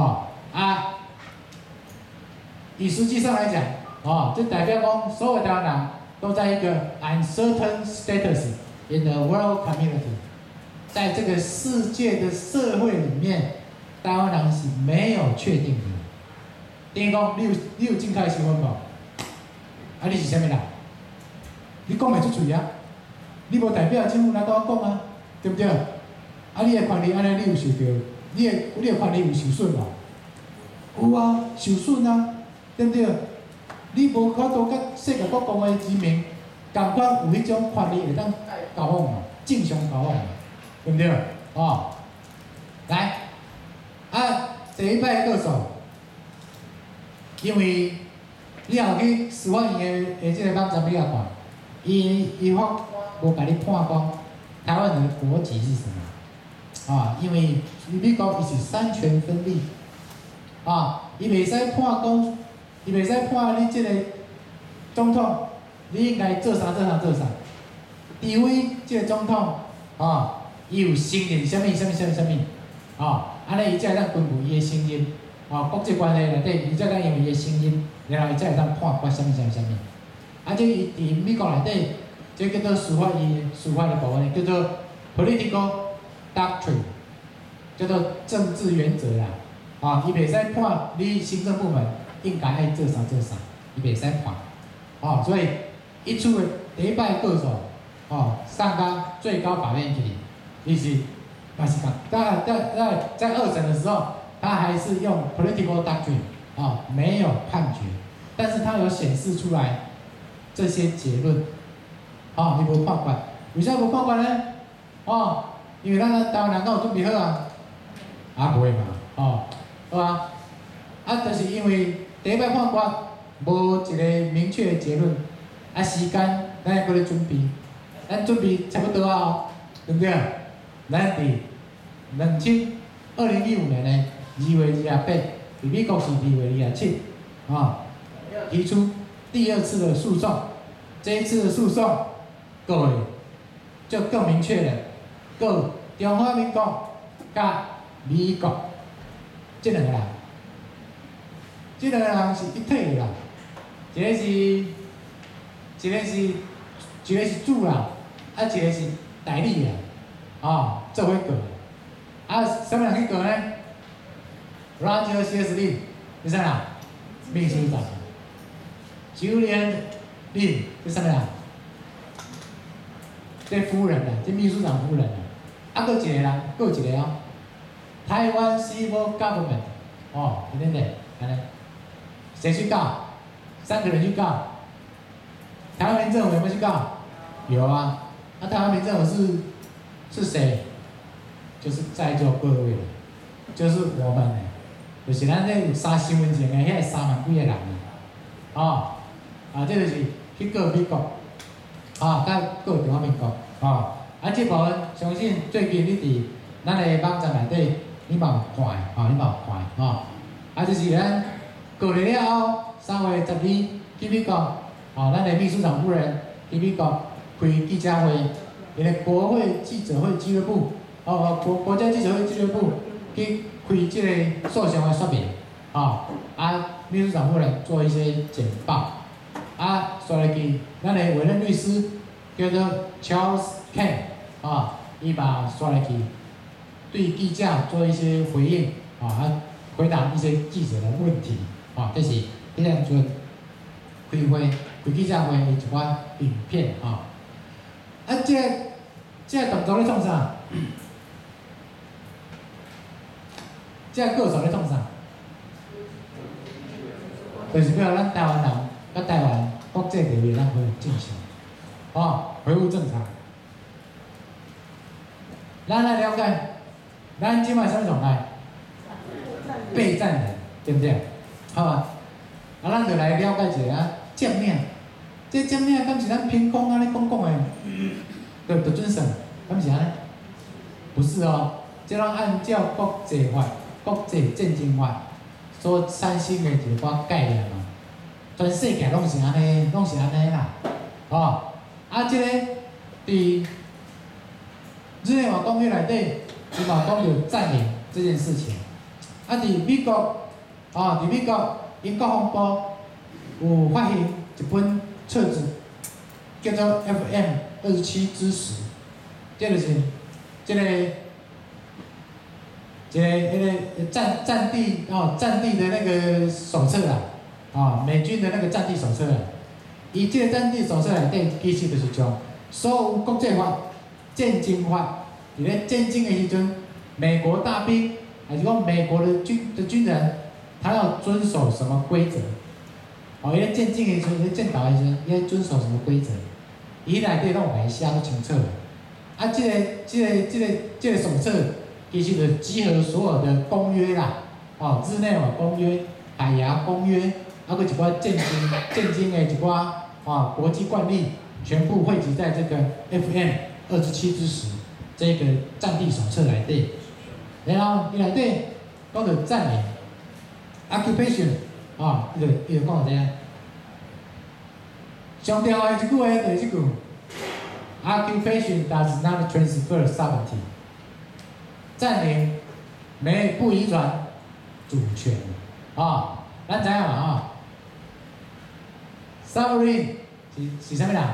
啊，以实际上来讲，这代表讲所有台湾人都在一个 uncertain status in the world community， 在这个世界的社会里面，台湾人是没有确定的。等于讲，你有正确的身份无？啊，你是啥物人？你讲袂出嘴啊？你无代表政府来甲我讲啊，对不对？啊，你的权利安尼，你有受到？你的权利有受损无？有啊，受损啊，对不对？你无法度甲世界各国的人民共款有迄种权利会当交往嘛，正常交往嘛，对不对？来，第一摆的歌手，因为你若去司法院的即个网站你也看，伊法官无甲你判讲台湾人的国籍是什么，因为美国伊是三权分立，伊袂使判讲，伊袂使判你即个总统，你应该做啥做啥做啥，除非即个总统，伊有承认啥物，安尼伊才会当根据伊的承认，国际关系内底，伊才当用伊的承认，然后伊才会当判决啥物。即伊伫美国内底，即叫做司法的部分，叫做 political doctrine， 叫做政治原则啦。伊袂使判你行政部门应该爱做啥，伊袂使判。所以一出的第一摆个手，上到最高法院去，伊是。但是在二审的时候，他还是用 political doctrine， 没有判决，但是他有显示出来这些结论，你无判决，为啥无判决呢？因为咱台湾人敢有准备好啊？袂嘛，好啊，就是因为第一摆判决无一个明确的结论，时间咱还搁咧准备，咱准备差不多啊，对不对？咱伫2015年的2月28日，伫美国是2月27，提出第二次的诉讼。这一次的诉讼，各位就更明确了，各中华民国甲美国这两个人，是一体的啦，一个是主人，一个是代理人，做伙告。什么人去告呢 ？Roger C.S. 你啥人？秘书长。Julian Lin 是啥人？这夫人啦，这秘书长夫人啦。搁一个人，搁一个台湾 Civil Government， 对不对？安尼，谁去告？3个人去告。台湾民政府有没有去告？有啊。台湾民政府是谁？就是在座各位，就是我们，就是咱这有3身份证的遐3万几个人，这就是去告美国，甲告中华民国，这部分相信最近你伫咱的网站内底，你嘛有看，就是咱告了后，3月12去美国，咱的秘书长夫人去美国开记者会，因为国会记者会俱乐部。国家记者会俱乐部去开这个诉讼的说明，秘书长夫人做一些简报，刷落去，咱的委任律师叫做 Charles Ken，伊把刷落去，对记者做一些回应，回答一些记者的问题，这是迄两阵开记者会的一款影片，这动作咧创啥？这歌手咧创啥？就是要咱台湾人甲台湾国际地位咱恢复正常，恢复正常。咱来了解，咱即摆啥物状态？备战人，对不对？好吧，咱就来了解一下将领。这将领敢是咱凭空安尼讲的？就准绳，敢是安尼？不是哦，这拢按照国际法。国际战争法所产生的一个概念嘛，全世界拢是安尼啦，这个伫日内瓦公约内底，伊嘛讲到占领这件事情，伫美国伫美国英国防部有发行一本册子，叫做 FM27之10，这就是这个战地的那个手册啦，美军的那个战地手册啦。伊这个战地手册内底，其实就是将所有国际法、战争法，伫咧战争的时阵，美国大兵还是讲美国的军人，他要遵守什么规则？伊咧战争的时阵，咧战斗的时阵，伊要遵守什么规则？伊内底拢有来写都清楚的。这个手册，其实就集合所有的公约啦，日内瓦公约、海牙公约，搁一寡战争的一寡国际惯例，全部汇集在这个 FM27之10这个战地手册内底。然后伊内底讲到占领 ，occupation，伊就讲到这样。上重要的一句话就是这句 ，occupation does not transfer sovereignty。占领不移转主权，咱知影嘛，sovereign 是啥物啦？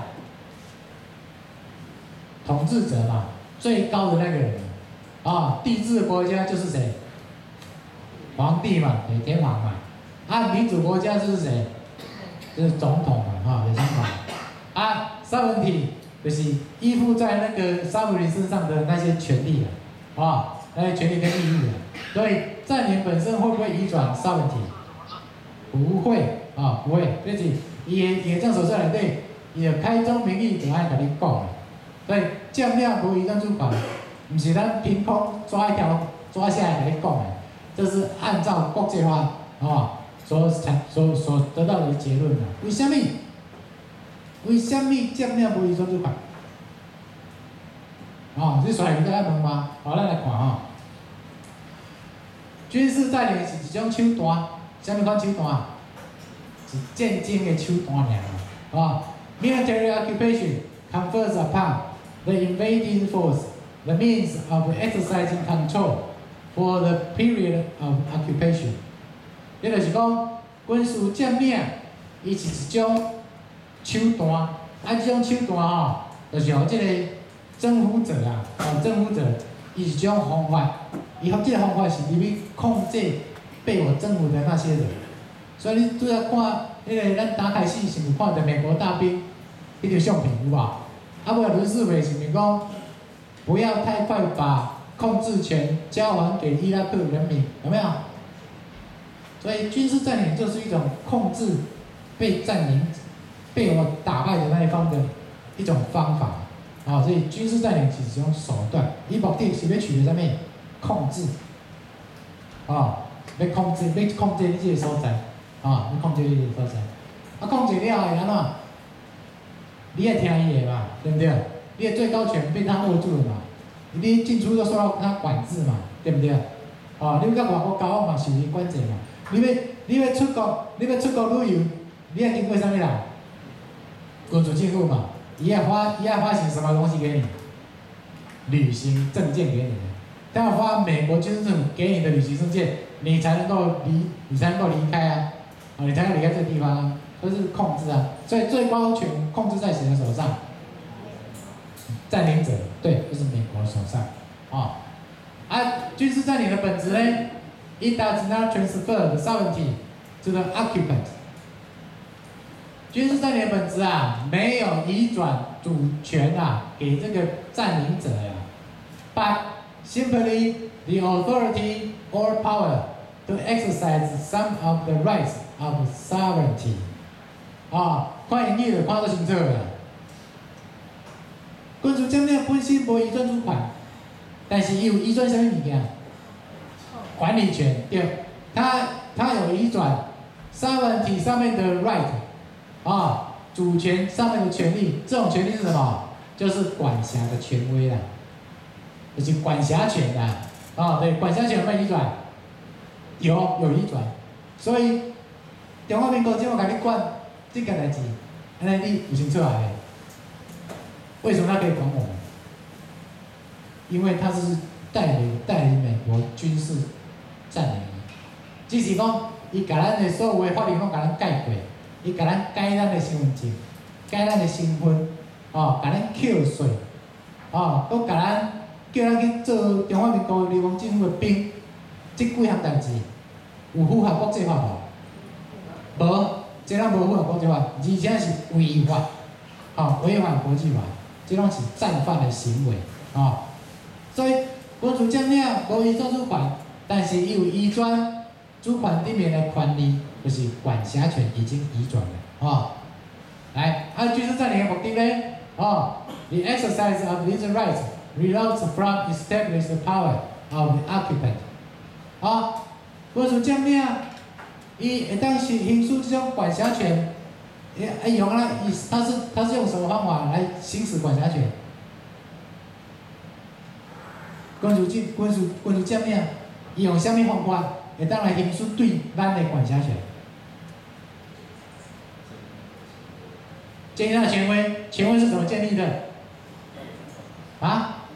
统治者嘛，最高的那个人帝制国家就是谁？皇帝嘛，天皇嘛。民主国家就是谁？就是总统嘛，有总统。sovereignty 就是依附在那个 sovereign 身上的那些权利那些权利跟义务所以占领本身会不会移转 sovereignty？ 不会不会，就是伊的这手册内底，伊就开宗明义就爱甲你讲所以占领无移转主权，毋是咱凭空抓下来甲你讲这是按照国际法所得到的结论为什么？为什么占领无移转主权？这出来你爱问吗？咱来看军事占领是一种手段，什么款手段？是战争的手段尔Military occupation confers upon the invading force the means of exercising control for the period of occupation。也就是讲，军事占领，伊是一种手段，这种手段就是互这个征服者征服者伊一种方法，伊这个方法是入去控制被我征服的那些人。所以你拄仔看咱打开始是毋是看到美国大兵迄张相片有无？尾伦斯韦是毋是讲不要太快把控制权交还给伊拉克人民，有没有？所以军事占领就是一种控制被我打败的那一方的一种方法所以军事占领其实是一种手段，伊目的是要取得啥物？控制要控制你这个所在要控制你这个所在。控制了会安怎？你会听伊的嘛，对不对？你的最高权被他握住了嘛，你进出都受到他管制嘛，对不对？你到外国交往嘛，受伊管制嘛。你要出国旅游，你要经过啥物啦？国主政府嘛，伊要发行什么东西给你？旅行证件给你。他要发美国军事政府给你的旅行证件，你才能够离开你才能离开这个地方都是控制所以最高权控制在谁的手上？占领者，对，就是美国手上军事占领的本质呢 ？It does not transfer the sovereignty to the occupant。军事占领的本质没有移转主权给这个占领者but simply the authority or power to exercise some of the rights of sovereignty。看英语就看得清楚了。军事占领本身无移转主权，但是伊有移转啥物物件？管理权，对，它有移转 sovereignty 上面的 right，主权上面的权利，这种权利是什么？就是管辖的权威啦，就是管辖权啦，对，管辖权有没有移转？有移转，所以中华民国怎么甲你管这个代志？安尼你有清楚啊？为什么他可以管我们？因为他是带领美国军事占领，只是讲伊甲咱的所有的法律拢甲咱改过，伊甲咱改咱的身份证，改咱的身份，哦，甲咱扣税，哦，搁甲咱叫咱去做中华民国流亡政府的兵，即几项代志有符合国际法无？无，这咱无符合国际法，而且是违法，哦，违反国际法，这拢是战犯的行为，哦，所以军事将领无依照主权，但是伊有依专主权里面的权利，就是管辖权已经移转了，哦，来，军事占领的目的呢，哦 ，the exercise of these rights results from established power of the occupant， 哦，军事将领伊会当是行使这种管辖权，用啊，他是用什么方法来行使管辖权？军事将领，伊用什么方法会当来行使对咱的管辖权？建立他的权威，权威是怎么建立的？啊？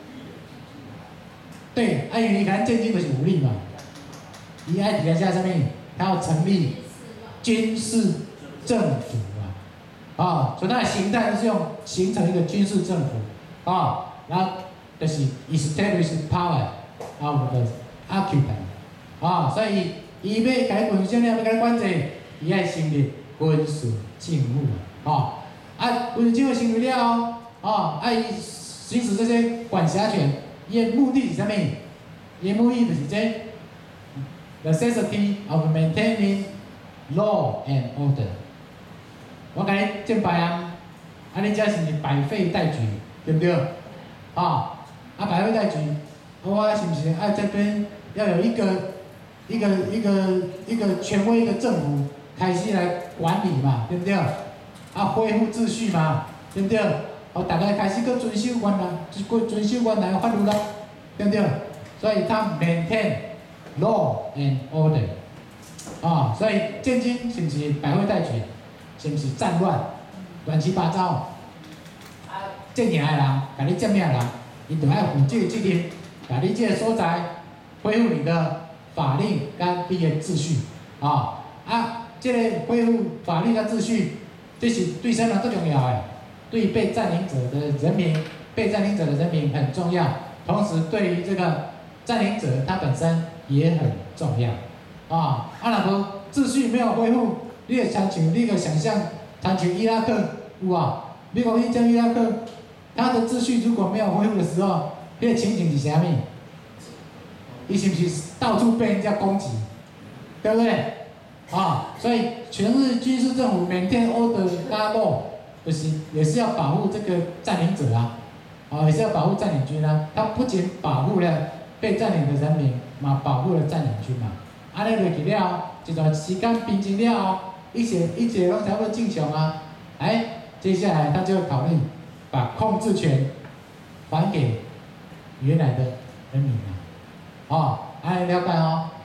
对，因为伊咱建军就是武力嘛，伊爱底下什么？他要成立军事政府嘛，所以它的形态就是用形成一个军事政府，然后就是 establish power of the occupant，所以伊要甲军事将领要甲管制，伊爱成立军事政府，军事政府成立了伊行使这些管辖权，伊的目的是啥物？伊的目的就是这。necessity of maintaining law and order。我甲你正牌啊，你这是百废待举，对不对？百废待举，我是不是这边要有一个权威的政府开始来管理嘛，对不对？恢复秩序嘛，对不对？大家开始去遵守原来法律啦，对不对？所以他 maintain。law and order， 所以建军是不是百废待举？是不是战乱、乱七八糟？占领的人，甲你占领的人，伊就要负这个责任，甲你这个所在恢复你的法令甲你的秩序，这个恢复法律甲秩序，这是对谁人最重要的？对被占领者的人民很重要，同时对于这个占领者他本身。也很重要，若无秩序没有恢复，你就想象，像伊拉克有啊，美国去占伊拉克，他的秩序如果没有恢复的时候，那个情景是啥物？伊是不是到处被人家攻击，对不对？所以全日军事政府maintain order law， 就是也是要保护这个占领者也是要保护占领军他不仅保护了被占领的人民。保护了占领军嘛，安尼落去了，一段时间平静了一切拢差不多正常接下来他就会考虑把控制权还给原来的人民安尼了解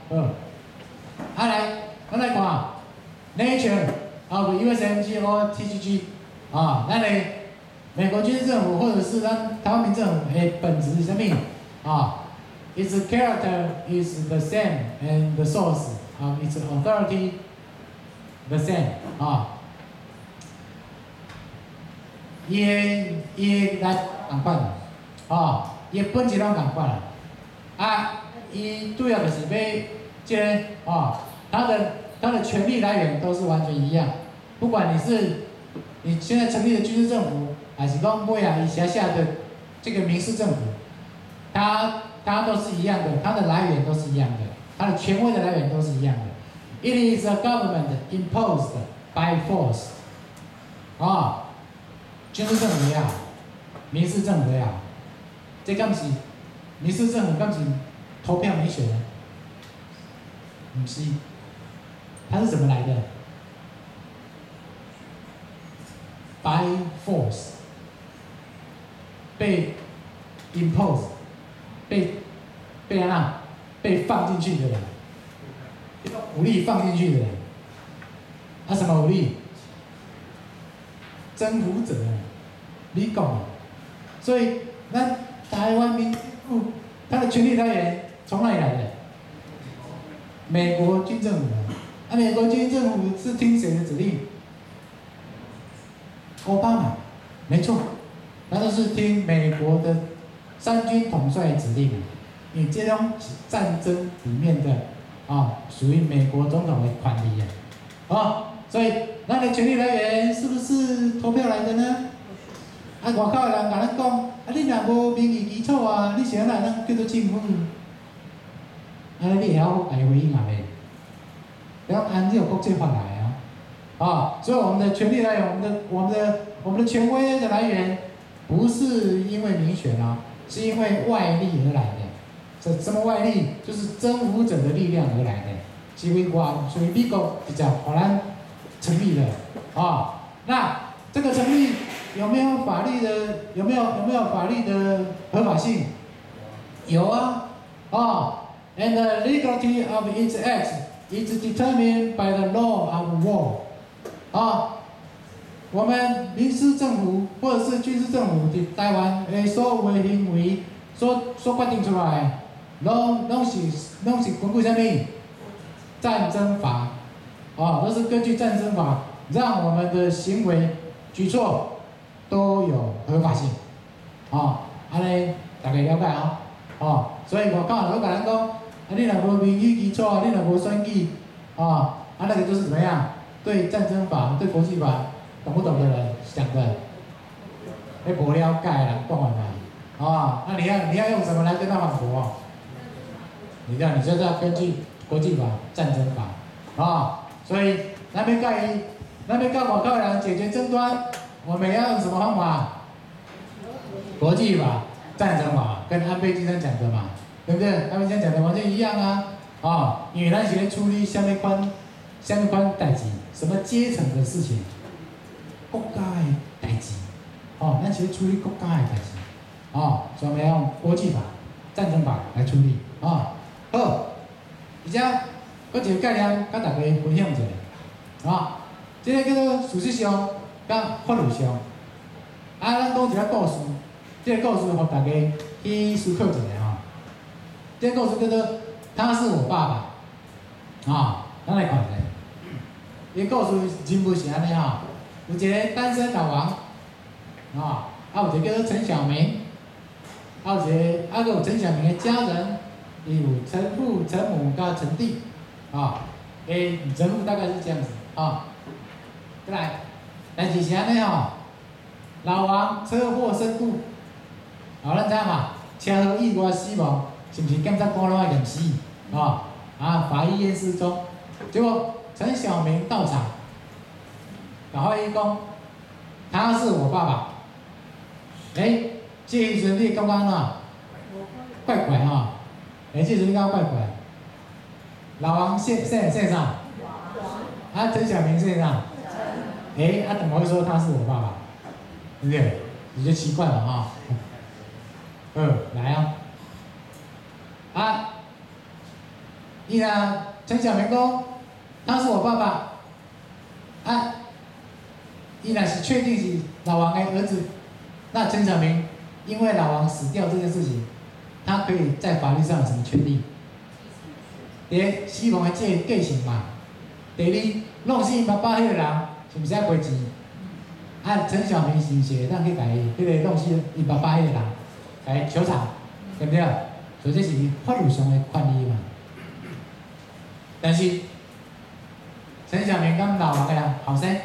来，咱来看 Nature of USMG or TGG 咱的美国军事政府或者是咱台湾民政府的本质是啥物？Its character is the same, and the source of its authority the same. 伊来同款伊本质拢同款伊主要就是要它的权力来源都是完全一样，不管你现在成立的军事政府，还是讲尾伊辖下的这个民事政府，它都是一样的，它的来源都是一样的，它的权威的来源都是一样的。It is a government imposed by force。军事政府也好，民事政府也好，这敢是民事政府敢是投票民选的？不是，它是怎么来的 ？By force， 被 impose。被放进去的人，用武力放进去的人，什么武力？征服者，你讲，所以咱台湾民主它的权力来源从哪里来的？美国军政府美国军政府是听谁的指令？奥巴马，没错，那都是听美国的三军统帅指令。你这种战争里面的属于美国总统的权利所以咱的权利来源是不是投票来的呢？外口的人甲咱讲，你若无民意基础你是安怎叫做政府？你会晓来回应未？要按照国际法来所以我们的权利来源，我们的权威的来源，不是因为民选是因为外力而来的。什么外力？就是征服者的力量而来的。是为美国直接把咱成立的那这个成立有没有法律的合法性？有And the legality of its acts is determined by the law of war. 我们民事政府或者是军事政府在台湾所有的行为所决定出来，拢是根据什么？战争法，都是根据战争法，让我们的行为举措都有合法性。安尼大家了解所以外口人甲咱讲，你若无民意基础，你若无选举，那个就是怎么样？对战争法、对国际法懂不懂的人讲的，无了解人讲的嘛，那你要用什么来跟他反驳？你就是要根据国际法、战争法所以咱要跟外口的人解决争端，我们要用什么方法？国际法、战争法，跟安倍晋三讲的嘛，对不对？安倍晋三讲的完全一样因为咱是咧处理什么款代志，什么阶层的事情，国家的代志，咱是咧处理国家的代志，所以我们要用国际法、战争法来处理好，而且搁一个概念，甲大家分享一下这个叫做事实上甲法律上，咱讲一个故事，这个故事互大家去思考一下这个故事叫做他是我爸爸咱来看一下。这个故事人物是安尼有一个单身老王有一个叫做陈小明，还有陈小明的家人，有陈父、陈母甲陈弟人物大概是这样子再来，但是是安尼老王车祸身故，咱知影嘛？车祸意外死亡，是不是检察官拢要验尸？法医验尸中，结果陈小明到场，法医讲他是我爸爸。这时阵你感觉安怎？怪怪这时阵你感觉怪怪。老王姓啥？陈小明姓啥？怎么会说他是我爸爸？对不对？你就奇怪了来伊陈小明讲他是我爸爸，伊若是确定是老王的儿子，那陈小明因为老王死掉这件事情，他可以在法律上有什么权利？第一，死亡的继承嘛。第二，弄死因爸爸迄个人，是毋是要赔钱？陈小明是毋是会当去甲伊迄个弄死因爸爸迄个人，甲伊求偿，对不对？所以这是法律上的权利嘛。但是陈小明跟老王的人后生，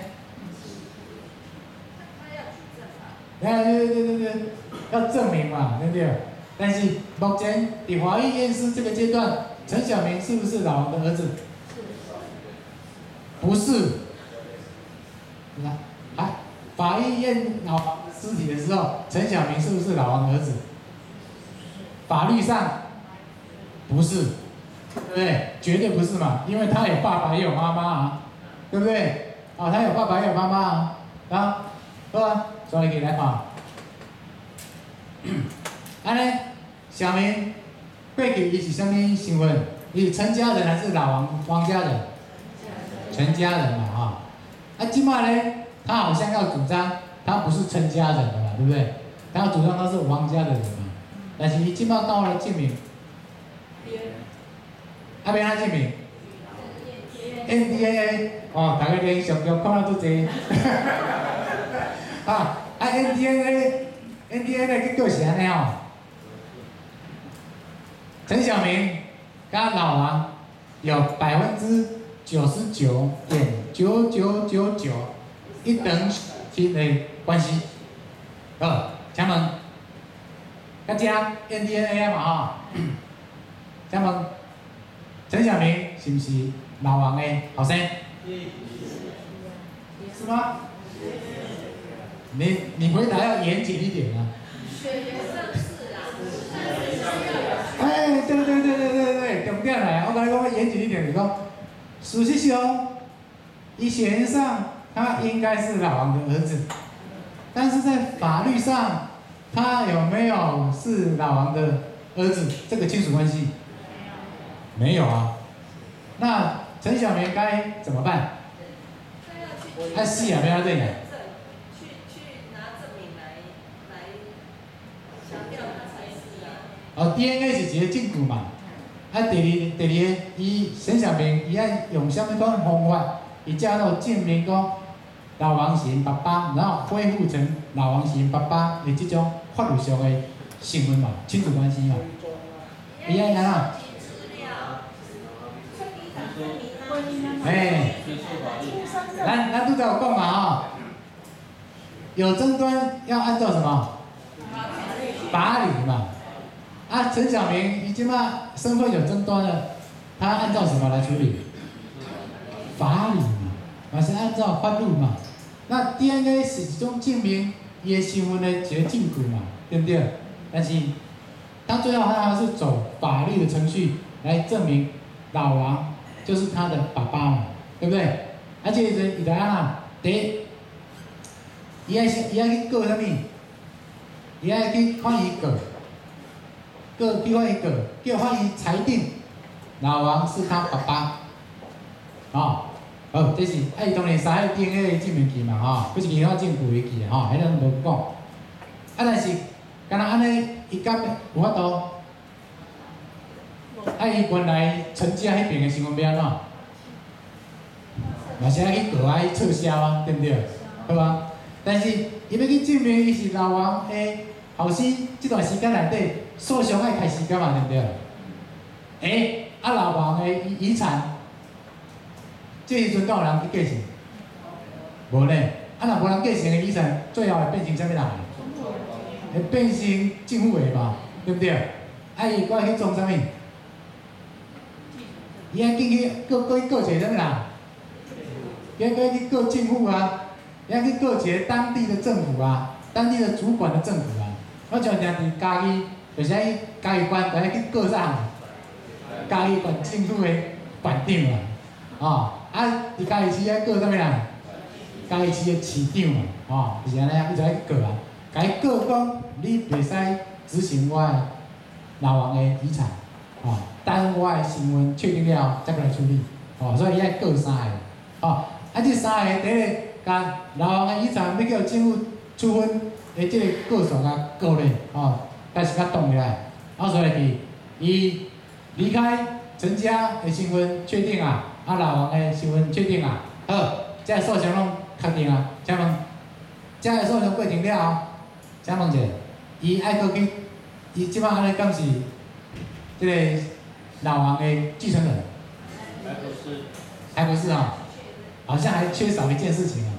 对，要证明嘛，对不对？但是目前在法医验尸这个阶段，陈小明是不是老王的儿子？不是。法医验老王的尸体的时候，陈小明是不是老王的儿子？法律上不是，对不对？绝对不是嘛，因为他有爸爸也有妈妈对不对？他有爸爸也有妈妈对吧？所以你来看，小明过去伊是什么身份？伊是陈家人还是王家人？陈家人嘛现在呢，他好像要主张他不是陈家人的嘛，对不对？他要主张他是王家的人嘛。但是伊现在到了证明，别他证明， NDAA 哦，大家连续剧看到足济。NDAA 结果是安尼哦。陈小明跟老王有99.9999一等亲的关系。请问，大家 NDAA 嘛吼？请问，陈小明是不是老王的后生？是吗？你回答要严谨一点啊。血缘上是啦，哎，对，重点来，我跟你讲，严谨一点，你讲，事实上，以血缘上，他应该是老王的儿子，但是在法律上，他有没有是老王的儿子？这个亲属关系？没有啊。那陈小明该怎么办？他死啊，不要认啊。DNA 是一个证据嘛。第二个，陈小明伊爱用什么款方法，伊才能证明讲老王是因爸爸，然后恢复成老王是因爸爸的这种法律上的身份嘛，亲属关系嘛。伊爱安怎？咱拄才有讲嘛吼，有争端要按照什么？法理嘛。陈小明伊即马身份有争端了，他按照什么来处理？法理嘛，嘛是按照法律嘛。那 DNA 是一种证明伊的身份的一个证据嘛，对不对？但是他最后他还是走法律的程序来证明老王就是他的爸爸嘛，对不对？而且伊就安怎？第一，伊爱去告啥物？伊爱去法院告。叫法院告，叫法院裁定老王是他爸爸，好，这是伊当然杀害 DNA 的证明器嘛，佫是其他证据的器啊，迄咱无讲。但是，敢若安尼，伊敢有法度？伊原来陈家迄边的身份要安怎？嘛是爱去告去撤销啊，对不对？好吧？但是伊要去证明伊是老王的后生，这段时间内底。诉讼爱开时间嘛，对不对？老王的遗产，这时阵敢有人去继承？无呢。若无人继承的遗产，最后会变成啥物人？会变成政府的嘛，对不对？伊搁去做啥物？伊爱进去搁去告一个啥物人？伊搁去告政府啊，伊爱去告一个当地的政府啊，当地的主管的政府啊。我常常伫家己。就是喺嘉义县，就喺去告啥？嘉义县政府的县长伫嘉义市喺告啥物人？嘉义市的市长嘛，就是安尼，伊就喺告啊，甲伊告讲，你袂使执行我的老王的遗产，等我的身份确定了再来处理，所以伊爱告三个，这三个第一个，甲老王的遗产要叫政府处分的这个告诉甲告咧，但是较动起来，所以伊离开陈家的身份确定啊，老王的身份确定啊，好，这个诉讼拢确定啊，请问，这个诉讼过程了后，请问者，伊爱搁去，伊即摆安尼敢是这个老王的继承人？还不是啊，好像还缺少一件事情啊。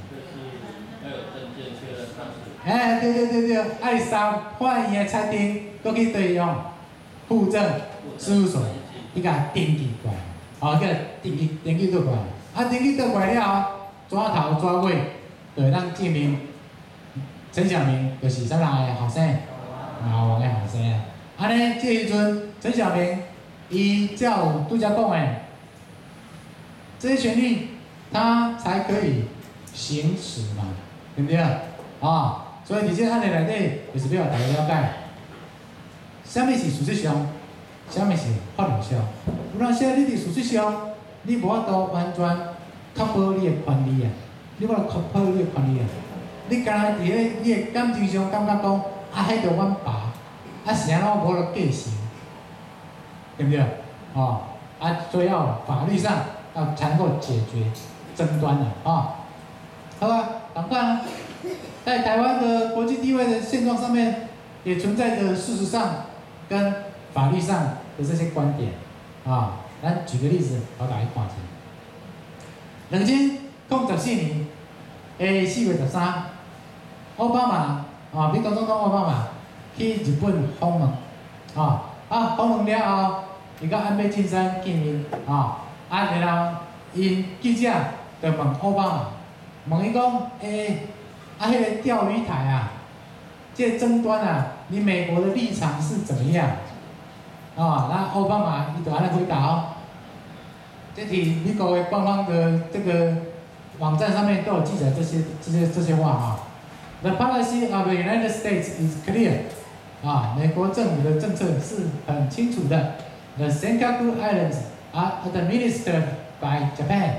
对，爱上法院的裁定，搁去对用户政事务所，伊甲登记过来，叫登记倒过来。登记倒过来了后，纸头纸尾，就会当证明陈小明就是啥人的后生，老王的后生啊。安尼，这时阵陈小明，伊才有拄则讲的，这些权利他才可以行使嘛，对不对？所以伫这案例内底，就是要大家了解，啥物是事实上，啥物是法律上。有当时你伫事实上，你无法度完全确保你的权利啊，你无法度确保你的权利啊。你干那伫咧你的感情上感觉讲，迄着阮爸，是安怎无落继承，对不对？所以要法律上要才能够解决争端的啊。好吧，赶快啊，在台湾的国际地位的现状上面，也存在着事实上跟法律上的这些观点啊。咱举个例子，我大家看一下。2014年4月13，奥巴马啊，美国总统奥巴马去日本访问访问了后，伊甲安倍晋三见面然后因记者就问奥巴马，问伊讲迄个钓鱼台啊，这个争端啊，你美国的立场是怎么样？那奥巴马伊就安尼回答这伫美国的官方的这个网站上面都有记载这些话The policy of the United States is clear. 美国政府的政策是很清楚的。The Senkaku Islands are administered by Japan.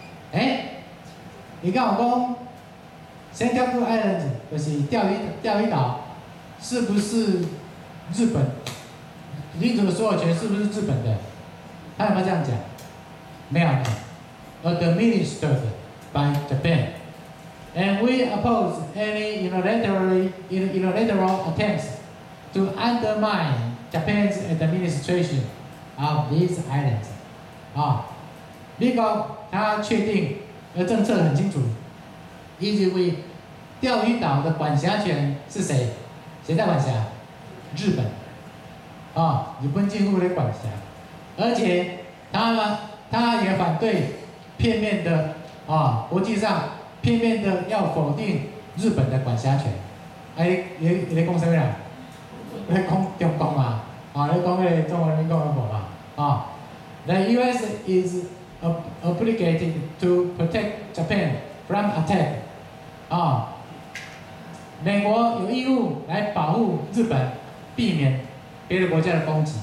你跟我讲 ，Senkaku Islands 就是钓鱼岛，是不是日本领土的所有权是不是日本的？他有没有这样讲？没有。Administered by Japan. And we oppose any unilateral attempts to undermine Japan's administration of these islands. 美国他确定的政策很清楚，以及为钓鱼岛的管辖权是谁？谁在管辖？日本。日本政府在管辖，而且他也反对片面的国际上。片面的要否定日本的管辖权，你讲什么啦？你讲中国嘛？你讲迄个中国人民共和国嘛？The U.S. is obligated to protect Japan from attack. 美国有义务来保护日本，避免别的国家的攻击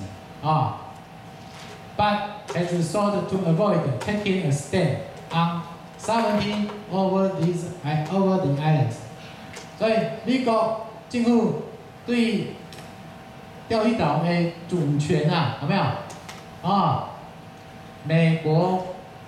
But has sought to avoid taking a stand on sovereignty over the islands. 所以美国政府对钓鱼岛的主权有没有？美国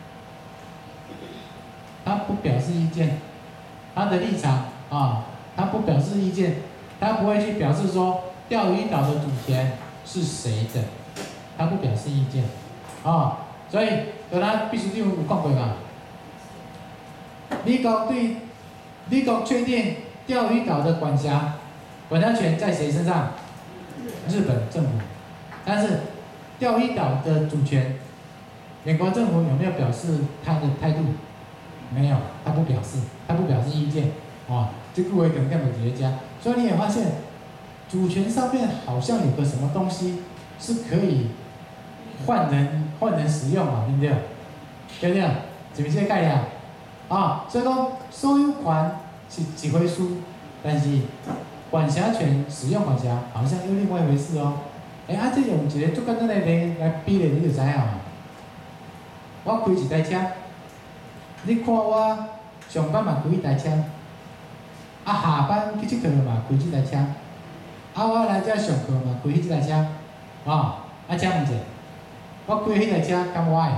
他不表示意见，他的立场他不表示意见，他不会去表示说钓鱼岛的主权是谁的，他不表示意见所以他必须就有讲过嘛。美国确定钓鱼岛的管辖权在谁身上？日本政府。但是钓鱼岛的主权，美国政府有没有表示他的态度？没有，他不表示意见这个为等干部企业家，所以你也发现，主权上面好像有个什么东西是可以换人使用嘛，对不对？对不对？是不是这个概念？所以讲所有权是一回事，但是管辖权、使用管辖好像又另外一回事这用一个最简单的例来比例，你就知影我开一台车，你看我上班嘛开一台车，下班去佚佗嘛开这台车，我来这上课嘛开这台车，请问者，我开迄台车敢我的？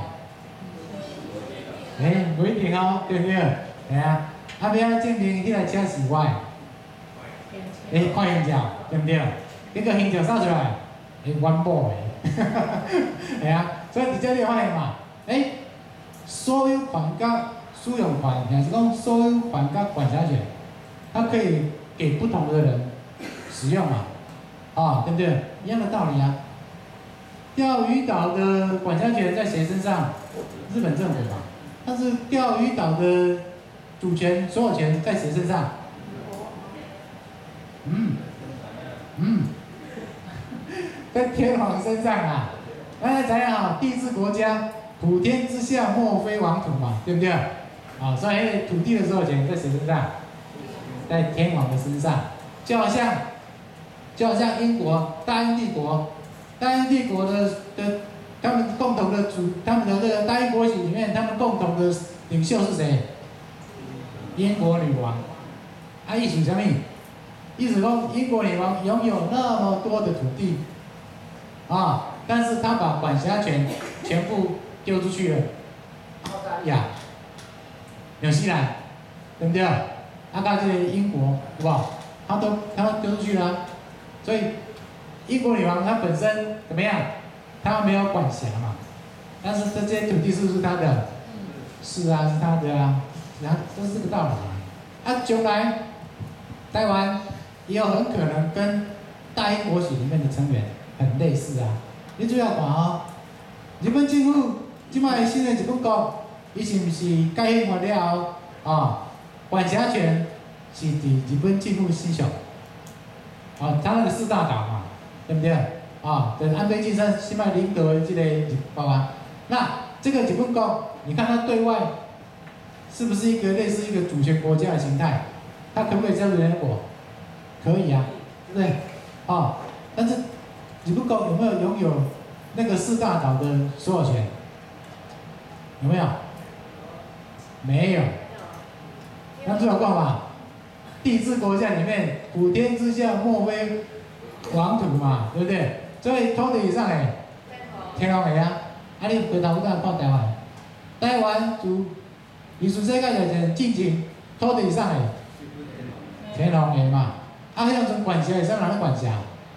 不一定对不对？要证明迄台车是我的，看形象，对不对？那个形象扫出来，原保的，所以伫这你发现嘛，所有权甲使用权，还是讲所有权甲管辖权，它可以给不同的人使用嘛，对不对？一样的道理钓鱼岛的管辖权在谁身上？日本政府嘛。但是钓鱼岛的主权、所有权在谁身上？在天皇身上大家知影地质国家普天之下莫非王土嘛，对不对？所以土地的所有权在谁身上？在天皇的身上。就好像英国大英帝国的他们共同的他们的这个大英国玺里面，他们共同的领袖是谁？英国女王。意思什么？意思说英国女王拥有那么多的土地，但是她把管辖权全部丢出去了， 亚、纽西兰，对不对？啊，到这个英国，好不好？他都丢出去了，所以英国女王她本身怎么样？她没有管辖嘛，但是这些土地是不是她的？是啊，是她的啊，然后都是这个道理啊。啊，将来台湾也有很可能跟大英国协里面的成员很类似啊。你主要看哦，日本政府即摆新的日本国，伊是毋是改宪法了后，管辖权是伫日本政府手上。它那个4大岛嘛，对不对？就是安倍晋三现在领导的这个包啊。那这个日本国，你看它对外是不是一个类似一个主权国家的形态？它可不可以加入联合国？可以啊，对不对？但是日本国有没有拥有那个4大岛的所有权？有没有？没有。那主要干嘛？地质国家里面，普天之下莫非王土嘛，对不对？所以土地以上诶，天龙的啊。你回头有看台湾，台湾自艺术世界就进前土地以上诶，天龙的嘛。迄种阵管辖是啥人管辖？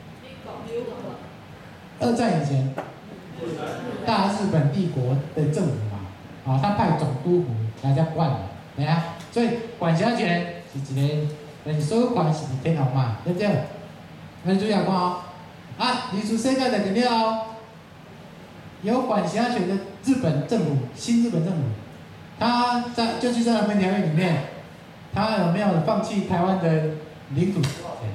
二战以前，大日本帝国的政府嘛，他派总督府来遮管，对啊，所以管辖权是一个，但是所有权是伫天皇嘛，对不对？咱注意下看哦，艺术世界来定了后，有管辖权的日本政府，新日本政府，他在《旧金山和平条约》里面，他有没有放弃台湾的领土所有权？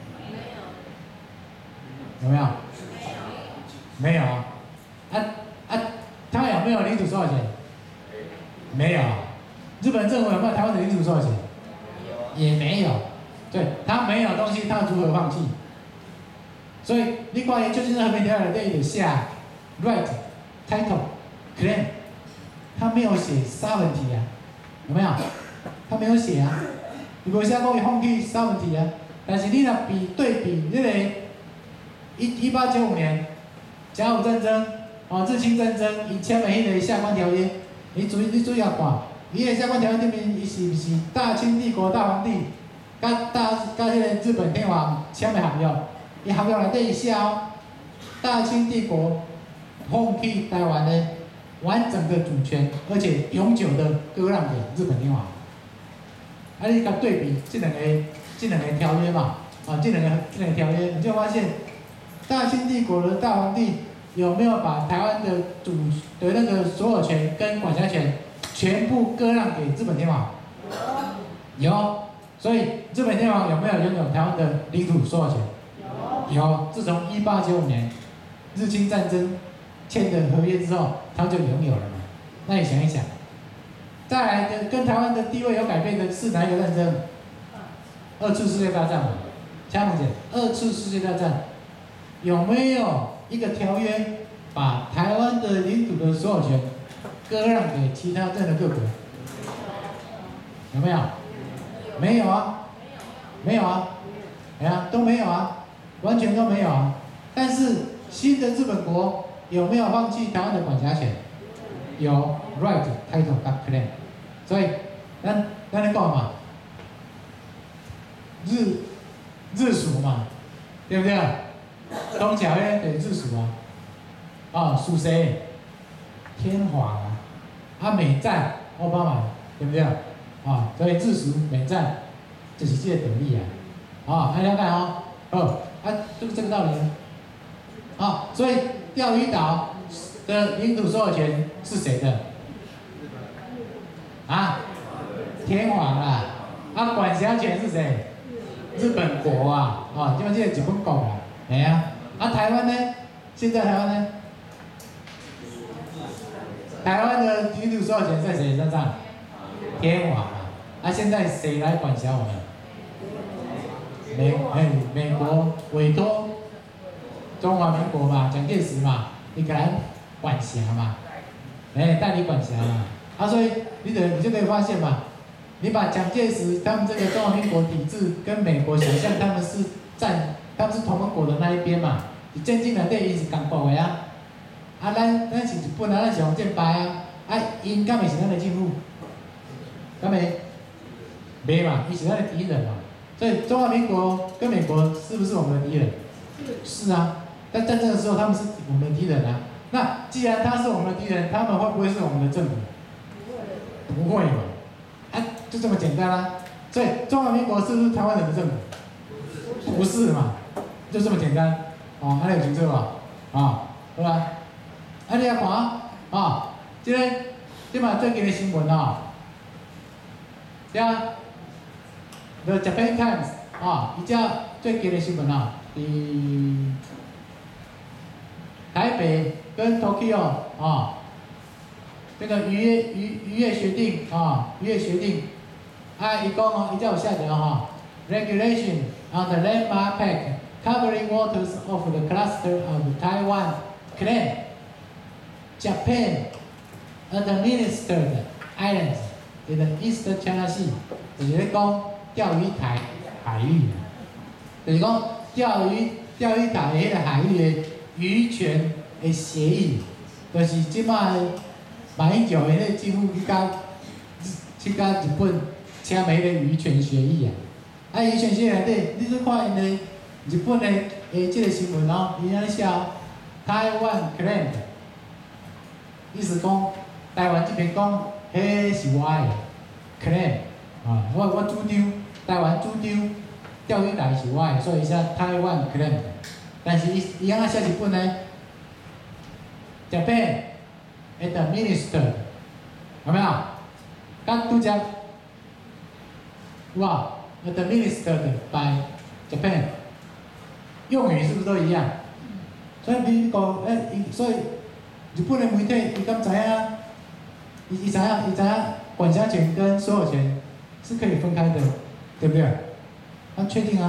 有没有？没有啊。他有没有领土所有权？没有。日本政府有没有台湾的领土所有权？也没有。对，他没有东西，他如何放弃？所以你看，《旧金山和平条约》里底下 right title claim， 他没有写 sovereignty 啊，有没有？他没有写啊。你无写讲伊放弃 sovereignty 啊，但是你若对比那个1895年甲午战争，日清战争，伊签的迄个下关条约，你注意下看，伊个下关条约顶面，伊是毋是大清帝国大皇帝甲迄个日本天皇签的合约？伊合约内底伊写大清帝国放弃台湾的完整的主权，而且永久的割让给日本天皇。你甲对比这两个条约嘛，这两个条约，你就发现大清帝国的大皇帝有没有把台湾的那个所有权跟管辖权全部割让给日本天皇？有。所以日本天皇有没有拥有台湾的领土所有权？有。自从1895年日清战争签的合约之后，他就拥有了嘛。那你想一想，再来跟台湾的地位有改变的是哪一个战争？2次世界大战嘛。嘉萌姐，2次世界大战有没有一个条约把台湾的领土的所有权割让给其他任何各国？有没有？没有啊，没有啊，都没有啊，完全都没有啊。但是新的日本国有没有放弃台湾的管辖权？有 right title claim。所以咱咧讲嘛，日属嘛，对不对？东条约对日属啊，属谁？天皇美占奥巴马，对不对？所以日属美占就是这个等例了解哦。就是这个道理所以钓鱼岛的领土所有权是谁的？天皇啦。管辖权是谁？日本国基本这个日本国台湾呢？现在台湾呢？台湾的领土所有权在谁身上？天皇现在谁来管辖我们？美国委托中华民国嘛，蒋介石嘛，你给他管辖嘛，代理管辖嘛。所以你就可以发现嘛，你把蒋介石他们这个中华民国体制跟美国想象他们是同盟国的那一边嘛，政经内底伊是同步的咱是日本咱是用这摆因敢会是咱的政府？敢会？没嘛，伊是咱的敌人嘛。所以中华民国跟美国是不是我们的敌人？是啊。但战争的时候，他们是我们的敌人啊。那既然他是我们的敌人，他们会不会是我们的政府？不会嘛。就这么简单啦。所以中华民国是不是台湾人的政府？不是嘛。就这么简单。哦，安尼有清楚吧？好吧。你来看即嘛最近的新闻遮 The Japan Times 伊遮最近的新闻伫台北跟 Tokyo 这个渔业协定伊讲伊遮有写着Regulation on the Landmark Pact covering waters of the cluster of Taiwan claim Japan administered islands in the East China Sea， 就是咧讲钓鱼台海域，就是讲钓鱼台迄个海域的渔权的协议，就是即摆马英九的迄个政府去甲日本签的迄个渔权协议渔权协议内底，你去看因的日本的即个新闻伊安尼写台湾 claim， 意思讲台湾这边讲，迄是我的 claim 我主张，台湾主张钓鱼台是我的，所以写台湾 claim。但是伊安尼写日本呢 ，Japan administered， 有没有？刚拄则，有无 ？administered by Japan， 用语是不是都一样？所以美国所以日本的媒体伊敢知影？伊知影管辖权跟所有权是可以分开的，对不对？他确定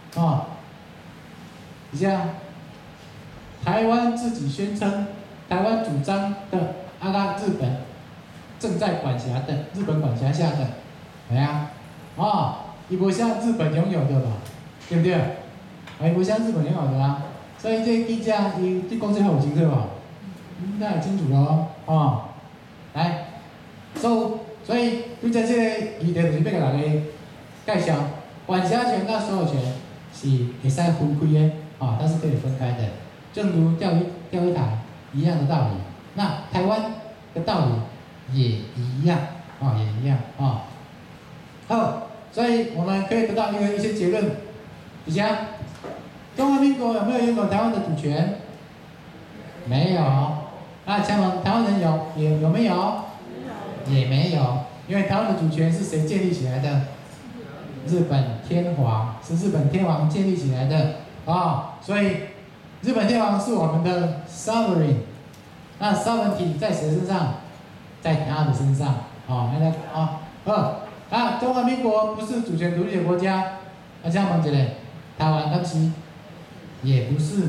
以下，台湾自己宣称，台湾主张的日本正在日本管辖下的，怎样？伊无像日本拥有的嘛，对不对？伊无像日本拥有的所以这记者伊对讲这好有清楚无？应该很清楚咯，来，所以对在这个议题就是要甲大家介绍，管辖权甲所有权是会使分开的，它是可以分开的，正如钓鱼台一样的道理。那台湾的道理也一样，也一样好，所以我们可以得到一些结论，底下，中华民国有没有拥有台湾的主权？没有。请问台湾人有没有？也没有，因为台湾的主权是谁建立起来的？日本天皇，是日本天皇建立起来的所以日本天皇是我们的 sovereign， 那 sovereignty 在谁身上？在他的身上中华民国不是主权独立的国家，这样问一下，台湾敢是？也不是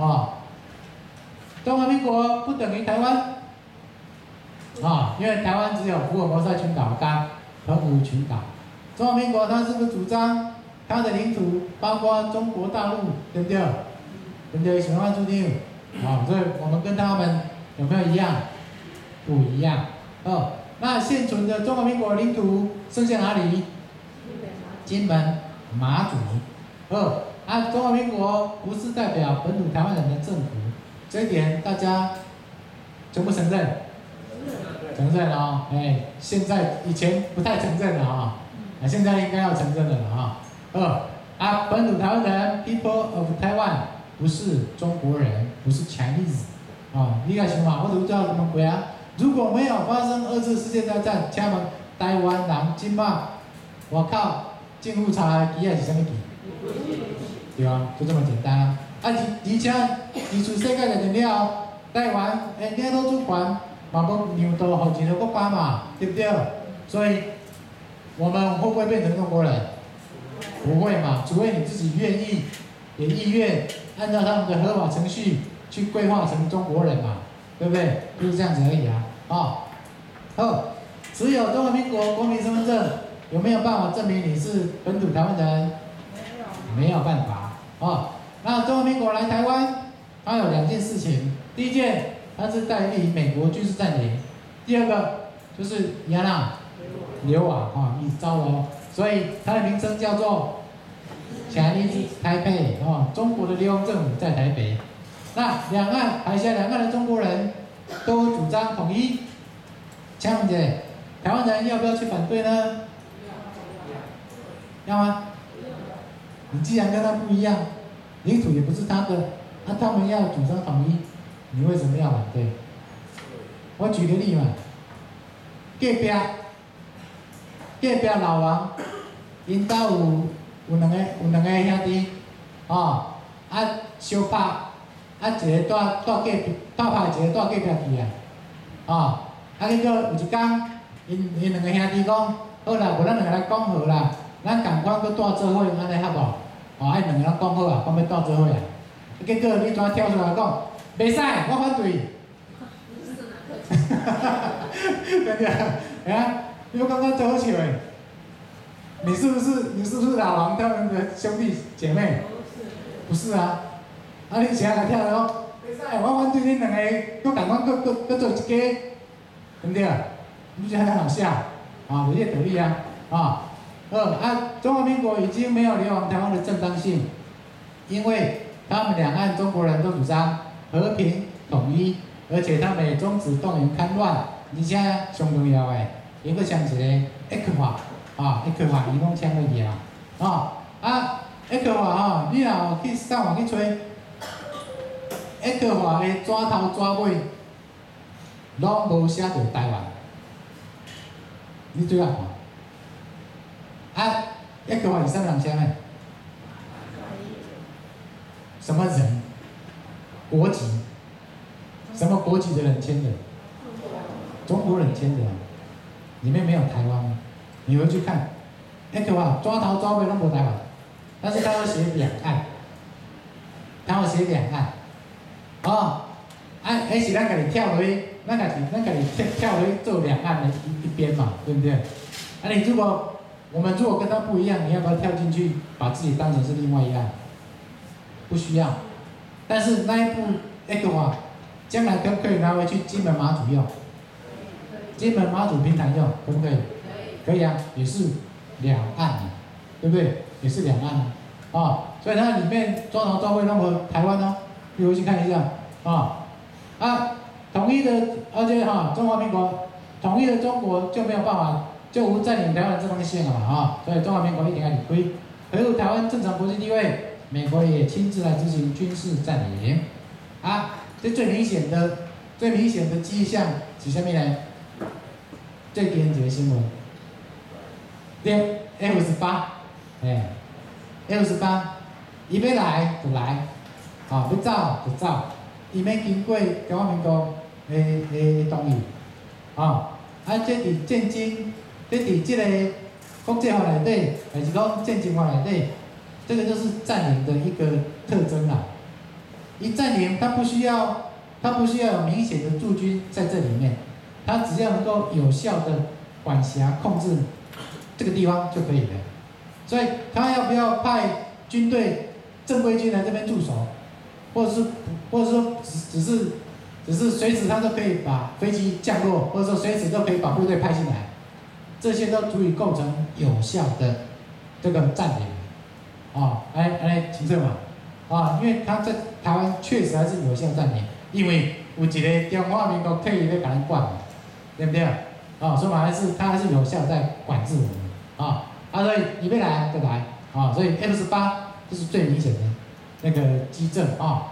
中华民国不等于台湾因为台湾只有福尔摩沙群岛跟澎湖群岛。中华民国它是不是主张它的领土包括中国大陆，对不对？对不对？喜欢注定所以我们跟他们有没有一样？不一样那现存的中华民国领土剩下哪里？金门、马祖中华民国不是代表本土台湾人的政府。这一点大家承不承认？承认现在以前不太承认了现在应该要承认了本土台湾人 ，People of Taiwan 不是中国人，不是 Chinese 你该想嘛，我都叫他们过如果没有发生2次世界大战，请问台湾人今嘛，我靠，政府查的旗是啥物旗？对就这么简单而且自从世界大战了，台湾领土主权嘛要让渡给一个国家嘛，对不对？所以我们会不会变成中国人？不会嘛，除非你自己愿意，有意愿按照他们的合法程序去规划成中国人嘛，对不对？就是这样子而已持有中华民国国民身份证，有没有办法证明你是本土台湾人？没有办法那中华民国来台湾，它有2件事情。第一件，它是代理美国军事占领； 第二个就是亚纳流亡啊，已招了，所以它的名称叫做Chinese Taipei 哦，中国的流亡政府在台北。那两岸海峡两岸的中国人都主张统一，请问姐，台湾人要不要去反对呢？要吗？你既然跟他不一样，领土也不是他的，那他们要主张统一，你为什么要反对？我举个例嘛，隔壁老王，因家有两个兄弟，哦，相拍，一个住隔壁，拍一个住隔壁去啊，哦，结果有一天，因两个兄弟讲，好啦，无咱两个来讲好啦，咱共款搁住做伙，安尼合无？哦，两个人讲好啊，讲要住做伙啊，结果你怎跳出来讲，袂使，我反对。对不对？哎，你有感觉真好笑诶？你是不是老王他们的兄弟姐妹？不是啊。啊，你现在来跳讲，袂使，我反对恁两个，搁共款搁做一家，对不对？你觉得很好笑？啊，有这道理啊，啊。中华民国已经没有流亡台湾的正当性，因为他们两岸中国人都主张和平统一。而且他们也终止动员戡乱，而且上重要的，伊佫签一个一克法，一克法伊拢签落去啊，一克法你若去上网去找，一克法的纸头纸尾，拢无写着台湾，你对啊？一克法是啥人签的？什么人？国籍？什么国籍的人签的？中国人签的，里面没有台湾。你回去看，那个话抓头抓尾拢无台湾，但是他要写两岸，他要写两岸，那是咱家己跳落去，咱家己跳落去做两岸的一边嘛，对不对？你如果我们如果跟他不一样，你要不要跳进去，把自己当成是另外一岸？不需要。但是那一部那个话。将来可不可以拿回去金门马祖用？金门马祖平潭用，可不可以？可以啊，也是两岸，对不对？也是两岸所以它里面抓头抓尾那么台湾哦，你回去看一下统一的，而且中华民国统一的中国就没有办法，就无占领台湾的正当性了嘛所以中华民国一定要理亏，维护台湾正常国际地位，美国也亲自来执行军事占领这最明显的迹象是什么呢？最近一个新闻，对 F18，F18，伊要来就来，要走就走，伊免经过中华民国的同意，这伫战争，这伫这个国际法内底，还是讲战争法内底，这个就是占领的一个特征啦。一占领，它不需要有明显的驻军在这里面，它只要能够有效的管辖控制这个地方就可以了。所以，他要不要派军队正规军来这边驻守，或者说只是随时他都可以把飞机降落，或者说随时都可以把部队派进来，这些都足以构成有效的这个占领。清楚嘛？因为他在台湾确实还是有效占领，因为有一个中华民国特意在把咱管，对不对？所以他还是有效在管制我们所以伊要来就来所以 F18这是最明显的那个基证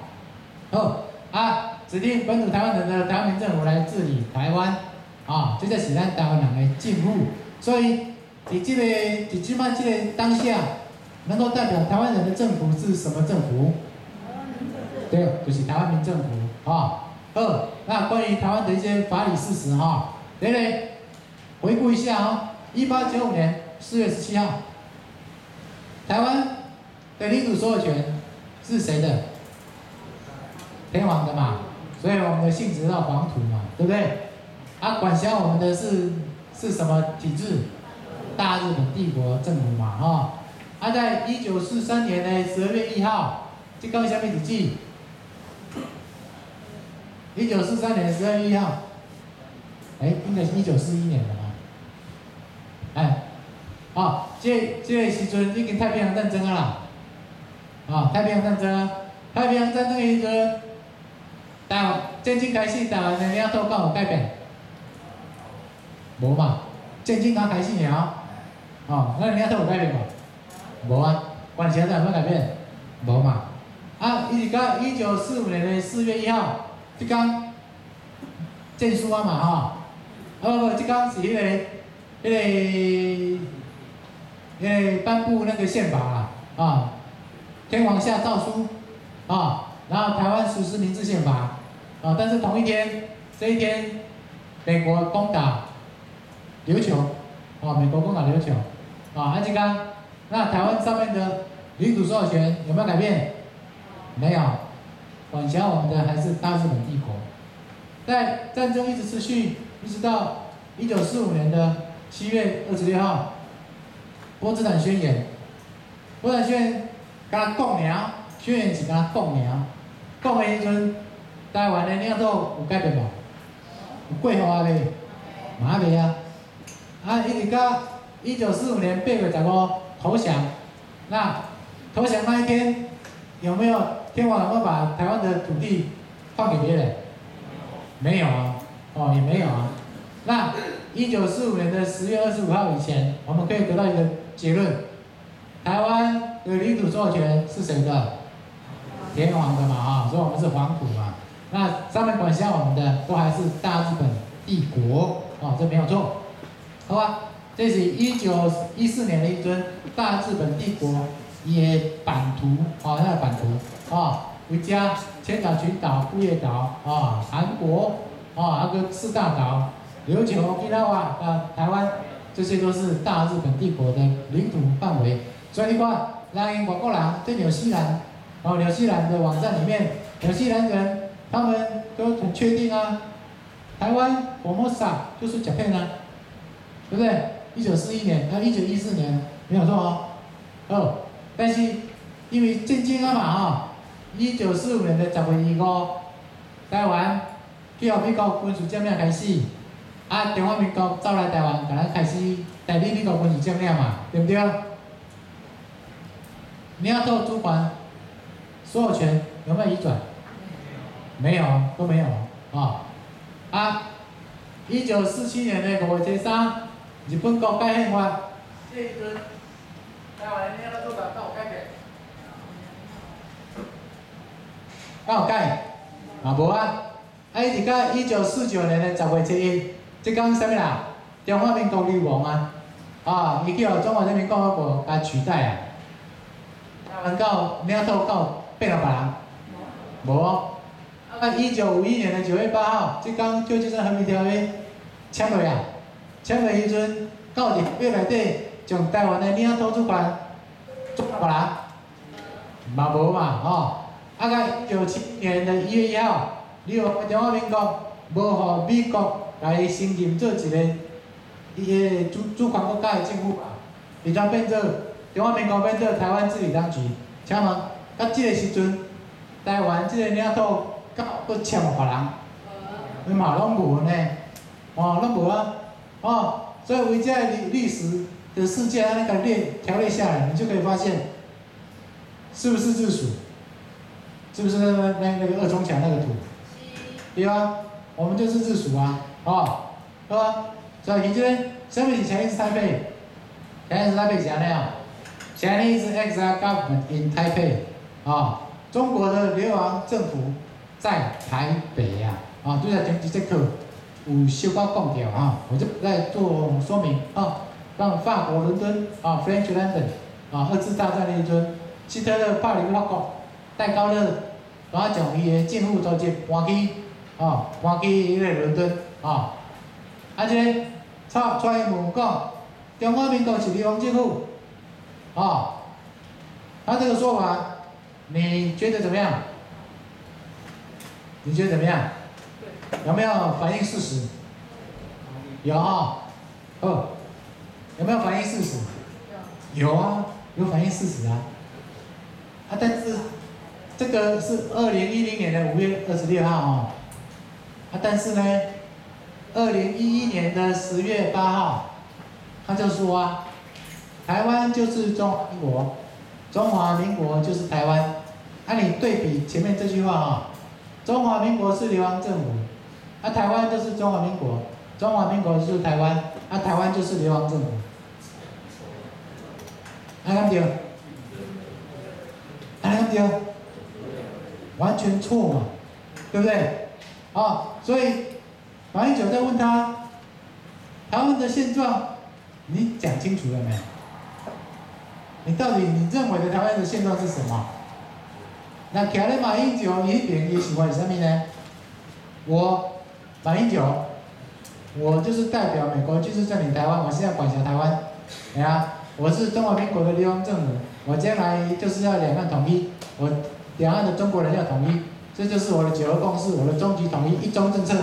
指定本土台湾人的台湾民政府来治理台湾这就是咱台湾人的进步。所以在即摆这个当下。能够代表台湾人的政府是什么政府？对，就是台湾民政府那关于台湾的一些法理事实第一个回顾一下1895年4月17号，台湾的领土所有权是谁的？天皇的嘛，所以我们的性质叫皇土嘛，对不对？管辖我们的是什么体制？大日本帝国政府嘛在1943年的12月1号，这讲什么日子？1943年12月1号， 应该是1941年的嘛。哎，这个时阵已经太平洋战争啊啦，太平洋战争啊，太平洋战争的时阵，台湾战争开始，台湾的领土敢有改变？无嘛，战争刚开始尔，咱领土有改变无？无啊，关系有没改变？无嘛。一直到1945年的4月1号，这天建书啊嘛不，这天是那个颁布那个宪法天皇下诏书然后台湾实施民治宪法但是同一天，这一天，美国攻打琉球美国攻打琉球这天，那台湾上面的领土所有权有没有改变？没有，管辖我们的还是大日本帝国。在战争一直持续，一直到1945年的7月26号，波茨坦宣言。波茨坦宣言，甲讲尔，宣言是甲讲尔。讲的时阵，台湾的领土有改变无？有过户啊未？嘛未啊。一直到1945年8月15投降。那投降那一天，有没有天皇有没有把台湾的土地放给别人？没有啊，也没有啊。那1945年的10月25号以前，我们可以得到一个结论：台湾的领土所有权是谁的？天皇的嘛所以我们是皇土嘛。那上面管辖我们的都还是大日本帝国这没有错，好吧？这是1914年的一尊大日本帝国伊的版图那个版图有加千岛群岛、布叶岛韩国个4大岛、琉球、okinawa台湾，这些都是大日本帝国的领土范围。所以你看，人外国人在纽西兰纽西兰的网站里面，纽西兰人他们都很确定台湾Formosa就是甲片对不对？1941年1914年没有错但是因为战争嘛1945年的10月25，台湾叫美国军事占领开始，中华民国走来台湾，甲咱开始代理美国军事占领嘛，对不对？领土主权所有权有没有移转？没有，都没有1947年的5月13，日本国改宪法，这一阵台湾的领土主权敢有改变？敢有改？无一直到1949年的10月7日，这天啥物啦？中华民国流亡伊去中华人民共和国甲取代台湾领土变了别人？无。1951年的9月8号，这天旧金山和平条约签落签落时阵，到日月内底将台湾的领土主权做别人？嘛无嘛到1971年的1月1号，中华民国无予美国来承认做一个伊的主权国家的政府伊才变做中华民国变做台湾治理当局。请问，到这个时阵，台湾这个领土敢有搁签互别人？嘛拢无呢，拢无所以为这历史的事件那个条列下来，你就可以发现，是不是自属？是不是那个二中墙那个图？对吧？我们就是自属是吧？所以你这边什么是 Chinese Taipei？Chinese Taipei 是安尼Chinese Exile Government in Taipei 中国的流亡政府在台北对在前几节课有小可讲到我就不再做说明让法国伦敦French London 二次大战那一阵，希特勒巴黎法国戴高乐将伊的政府组织搬去迄个伦敦这个蔡英文讲，中华民国是流亡政府他这个说法，你觉得怎么样？你觉得怎么样？有没有反映事实？有有没有反映事实？有有反映事实但是这个是2010年的5月26号但是呢， 2011年的10月8号，他就说啊，台湾就是中华民国，中华民国就是台湾。啊，你对比前面这句话啊，中华民国是流亡政府，啊，台湾就是中华民国，中华民国就是台湾，啊，台湾就是流亡政府。啊，对不对？啊，对不对？完全错嘛，对不对？啊，所以马英九在问他，台湾的现状，你讲清楚了没有？你到底你认为的台湾的现状是什么？那徛咧马英九伊迄边伊想法是啥物呢？我马英九，我就是代表美国军事占领台湾，我是要管辖台湾，哎呀，我是中华民国的流亡政府，我将来就是要两岸统一，我两岸的中国人要统一，这就是我的九二共识，我的终极统一一中政策。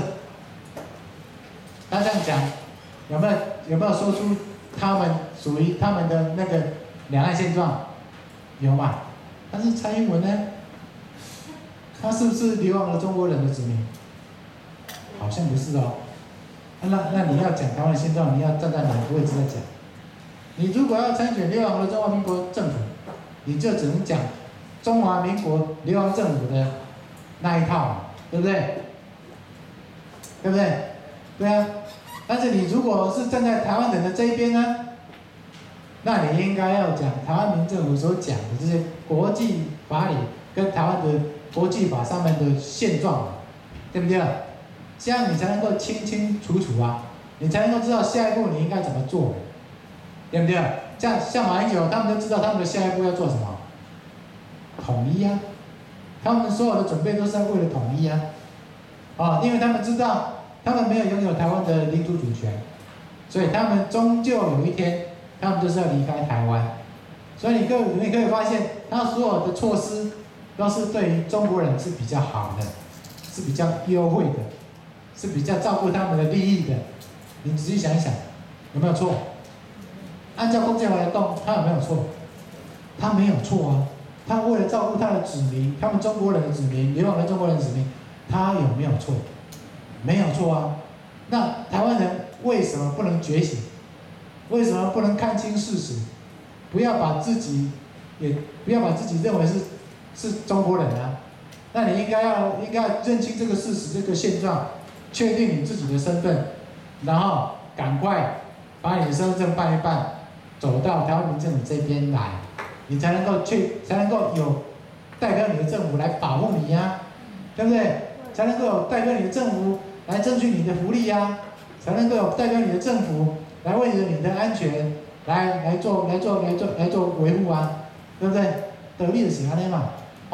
他这样讲，有没有说出他们属于他们的那个两岸现状？有嘛？但是蔡英文呢？他是不是流亡了中国人的子民？好像不是哦。那你要讲台湾的现状，你要站在哪个位置在讲？你如果要参选流亡了中华民国政府，你就只能讲中华民国流亡政府的那一套，对不对？对不对？对啊。但是你如果是站在台湾人的这一边呢，那你应该要讲台湾民政府所讲的这些国际法理跟台湾的国际法上面的现状，对不对？这样你才能够清清楚楚啊，你才能够知道下一步你应该怎么做，对不对？像马英九他们都知道他们的下一步要做什么，统一啊，他们所有的准备都是在为了统一啊，因为他们知道他们没有拥有台湾的领土主权，所以他们终究有一天，他们就是要离开台湾。所以你可以发现，他所有的措施都是对于中国人是比较好的，是比较优惠的，是比较照顾他们的利益的。你仔细想一想，有没有错？按照公检法来讲，他有没有错？他没有错啊。他为了照顾他的子民，他们中国人的子民，流亡的中国人的子民，他有没有错？没有错啊。那台湾人为什么不能觉醒？为什么不能看清事实？不要把自己认为是中国人啊。那你应该要认清这个事实，这个现状，确定你自己的身份，然后赶快把你的身份证办一办，走到台湾民政府这边来，你才能够有代表你的政府来保护你呀，对不对？才能够有代表你的政府来争取你的福利呀，才能够有代表你的政府来为了你的安全来做维护啊，对不对？得利的是安尼嘛，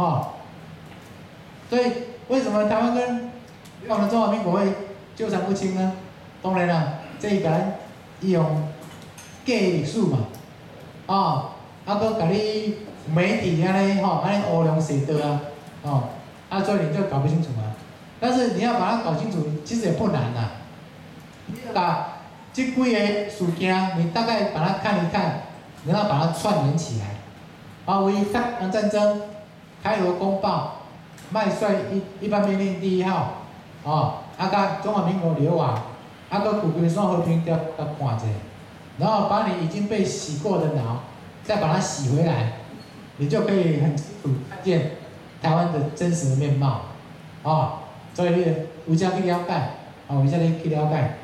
所以为什么台湾跟我们中华民国会纠缠不清呢？当然啦，这一个伊用假历史嘛，搁甲你媒体安尼安尼乌龙写的啊，所以你就搞不清楚嘛。但是你要把它搞清楚，其实也不难啦。你把这几个事件，你大概把它看一看，然后把它串联起来。为太平洋战争、开罗公报、麦帅一般命令第1号，甲中华民国流亡，搁古龟山和平条看一下，然后把你已经被洗过的脑，再把它洗回来，你就可以很清楚看见台湾的真实的面貌，所以你有才去了解，有才去了解，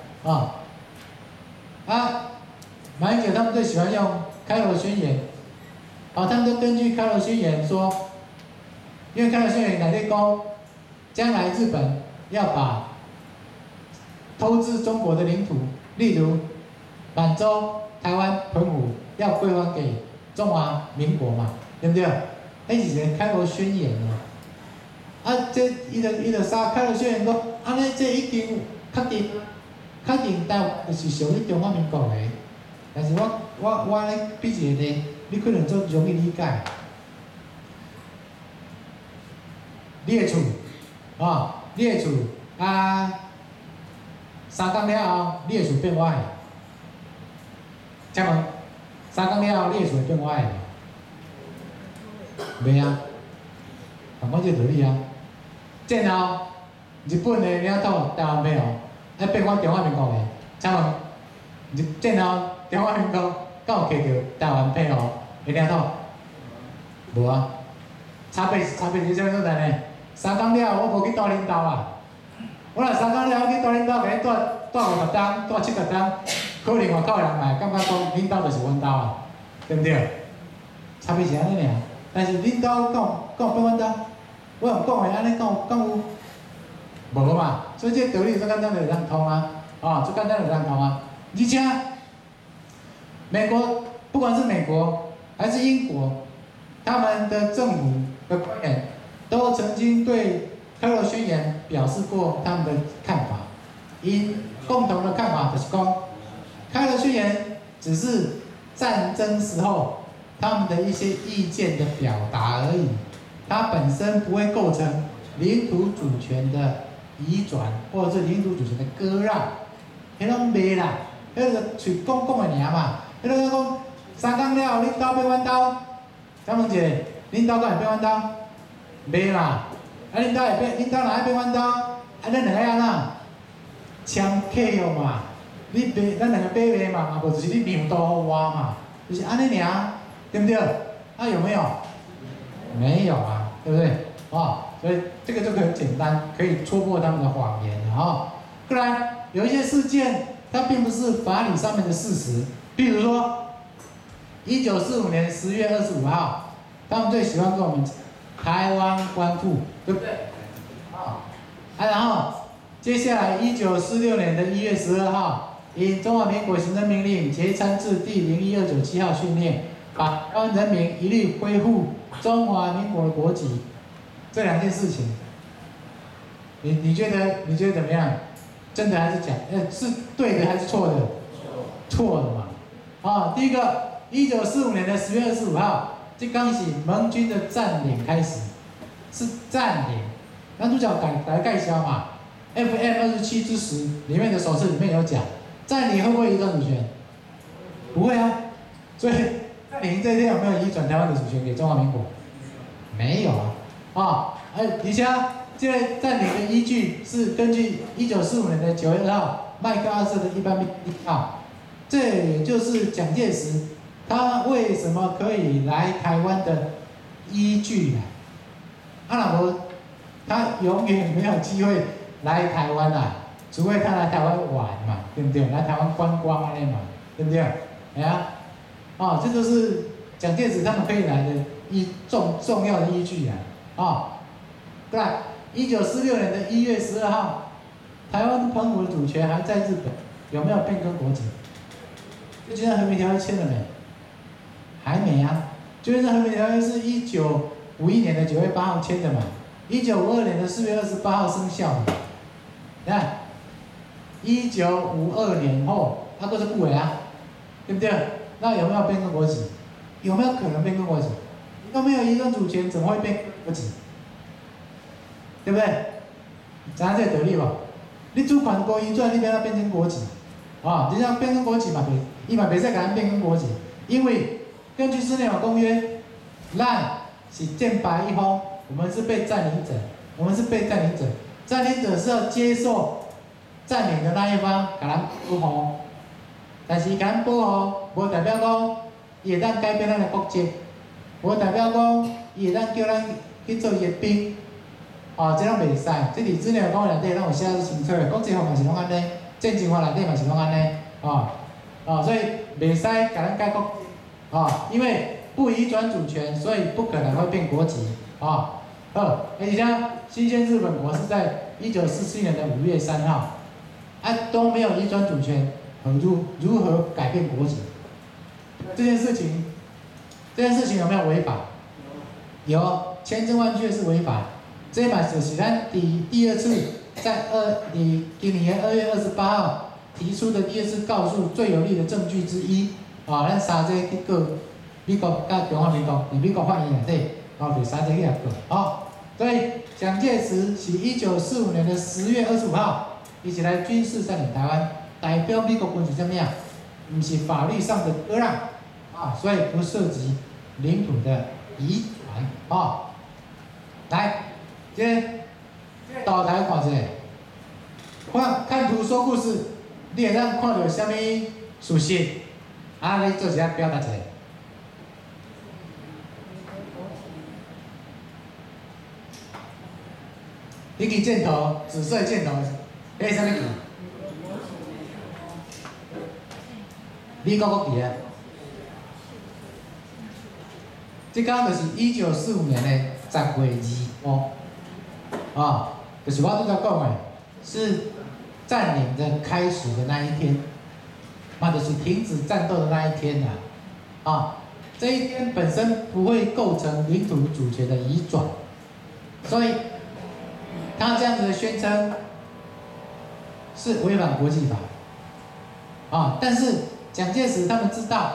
马英九他们最喜欢用开罗宣言，他们都根据开罗宣言说，因为开罗宣言内底讲，将来日本要把偷自中国的领土，例如满洲、台湾、澎湖，要归还给中华民国嘛，对不对？那是一个开罗宣言这伊就开罗宣言讲，安尼这已经确定台湾就是属于中华民国的。但是我安尼比一个例，你可能就容易理解。你的厝，你的厝3工了后，你的厝变我的。请问，3工了后，你的厝会变我的？袂啊，同款这道理啊。然后，日本的领土台湾没有， 变我中华民国的，请问，战后中华民国敢有摕到台湾配偶的领土？无啊，差别是啥物所在呢？3工了，我无去住恁兜啊。我若3工了，我去住恁兜，甲你住50天，住70天，可能外口的人嘛感觉讲恁兜就是阮兜啊，对不对？差别是安尼尔，但是恁兜敢有变阮兜？我用讲的安尼敢有？无嘛，所以这个道理最简单就通通啊，最简单就通啊。而且，美国不管是美国还是英国，他们的政府的官员都曾经对开罗宣言表示过他们的看法。因共同的看法就是说，开罗宣言只是战争时候他们的一些意见的表达而已，它本身不会构成领土主权的移转或者是领土主权的割让，迄拢袂啦，迄个嘴讲的尔嘛，迄个讲3工了，恁兜变阮兜，请问一下，恁兜敢会变阮兜？袂嘛，恁兜会变，恁兜若爱变阮兜，咱两个安怎？签契约嘛，咱两个买卖嘛，无就是你让渡互我嘛，就是安尼尔，对不对？有没有？没有啊，对不对？所以这个就很简单，可以戳破他们的谎言了过来，有一些事件，它并不是法理上面的事实，比如说，1945年10月25号，他们最喜欢跟我们讲台湾光复，对不对？然后接下来1946年的1月12号，以中华民国行政命令节参制第01297号训练，把台湾人民一律恢复中华民国的国籍。这2件事情，你觉得怎么样？真的还是假？是对的还是错的？错的嘛。第一个，1945年的10月25号，这刚是盟军的占领开始，是占领。男主角来介绍嘛 ，FM 27之10里面的手册里面有讲，占领会不会移转主权？不会啊。所以占领这一天有没有移转台湾的主权给中华民国？没有啊。底下这个占领的依据是根据1945年的9月2号麦克阿瑟的一般命令这也就是蒋介石他为什么可以来台湾的依据若无他永远没有机会来台湾除非他来台湾玩嘛，对不对？来台湾观光安尼嘛，对不对？这就是蒋介石他们可以来的重要的依据对吧？1946年的1月12号，台湾澎湖的主权还在日本，有没有变更国籍？就金山和平条约签了没？还没啊。就金山和平条约是1951年的9月8号签的嘛，1952年的4月28号生效的。你看，1952年后，它都是不为对不对？那有没有变更国籍？有没有可能变更国籍？都没有移转主权，怎么会变更国籍？对不对？知影这个道理无？你主权国移转，你要变成国籍，你要变更国籍嘛，伊嘛袂使甲咱变更国籍，因为根据《日内瓦公约》，咱是战败一方，我们是被占领者，占领者是要接受占领的那一方，甲咱保护，但是甲咱保护，无代表讲伊会当改变咱的国籍，无代表讲伊会当叫咱去做伊的兵。这拢袂使，这伫资料讲内底拢有写得清楚的，国际法嘛是拢安尼，战争法内底嘛是拢安尼，所以袂使甲咱改国籍，因为不移转主权，所以不可能会变国籍，而且新鲜日本国是在1947年的5月3号，都没有移转主权，如何改变国籍？这件事情有没有违法？有，千真万确是违法。这嘛就是咱第二次在今年2月28号提出的第2次告诉最有力的证据之一。咱三者去告美国甲中华民国，伫美国法院内底，就三者去来告。所以蒋介石是1945年的10月25号，伊是来军事占领台湾，代表美国军是啥物不是法律上的割让，所以不涉及领土的移转，来。这岛台看者， 看图说故事，你会当看到什么事实？啊，你做一下表达一下。你支箭头，紫色箭头，迄是啥物旗？美国国旗啊！这刚就是1945年的10月25啊，就是我拄才讲的，是占领的开始的那一天，就是停止战斗的那一天呐。啊，这一天本身不会构成领土主权的移转，所以他这样子的宣称是违反国际法。啊，但是蒋介石他们知道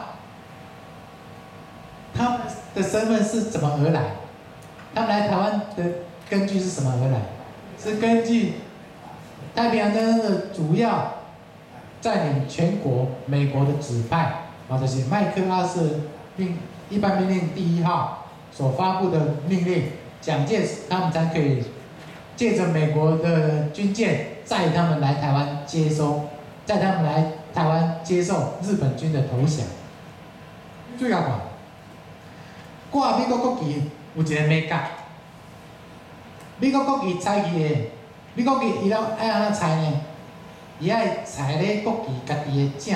他们的身份是怎么而来，他们来台湾的根据是什么而来？是根据太平洋战争的主要占领全国美国的指派，就是麦克阿瑟一般命令第1号所发布的命令，蒋介石他们才可以借着美国的军舰载他们来台湾接收，载他们来台湾接受日本军的投降。注意看，挂美国国旗有一个美感。美国国旗采去的，美国国旗伊爱安怎采呢？伊爱采咧国旗家己的正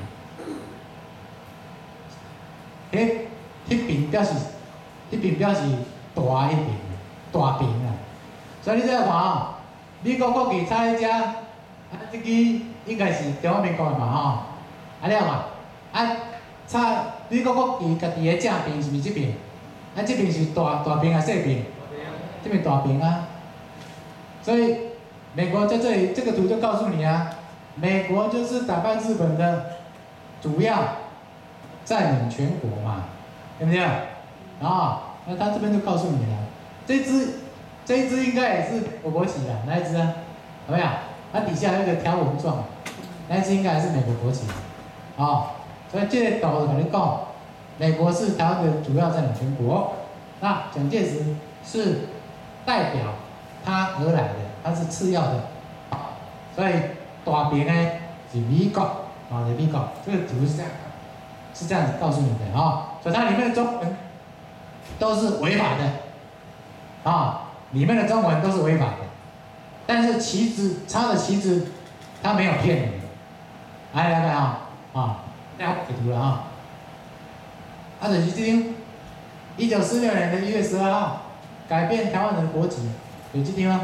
边，迄边表示大迄边，大边啊。所以你再看哦，美国国旗插喺遮，这支应该是中华民国的嘛吼，了嘛，插美国国旗家己的正边是毋是这边？这边是大边还是小边？这边大边啊。所以美国在这里这个图就告诉你啊，美国就是打败日本的主要占领全国嘛，对不对？那他这边就告诉你了，这一支应该也是美国国旗的，哪一支啊？有没有？它底下有一个条纹状，那一支应该还是美国国旗。所以这个图就跟你讲，美国是台湾的主要占领全国，那蒋介石是代表他而来的，他是次要的，所以大边呢是美国，是美国，这个图是这样子告诉你的所以它里面的中文都是违法的，里面的中文都是违法的，但是旗帜插的旗帜，它没有骗你，来大家给图了就是这张1946年的1月12号改变台湾人的国籍，有这张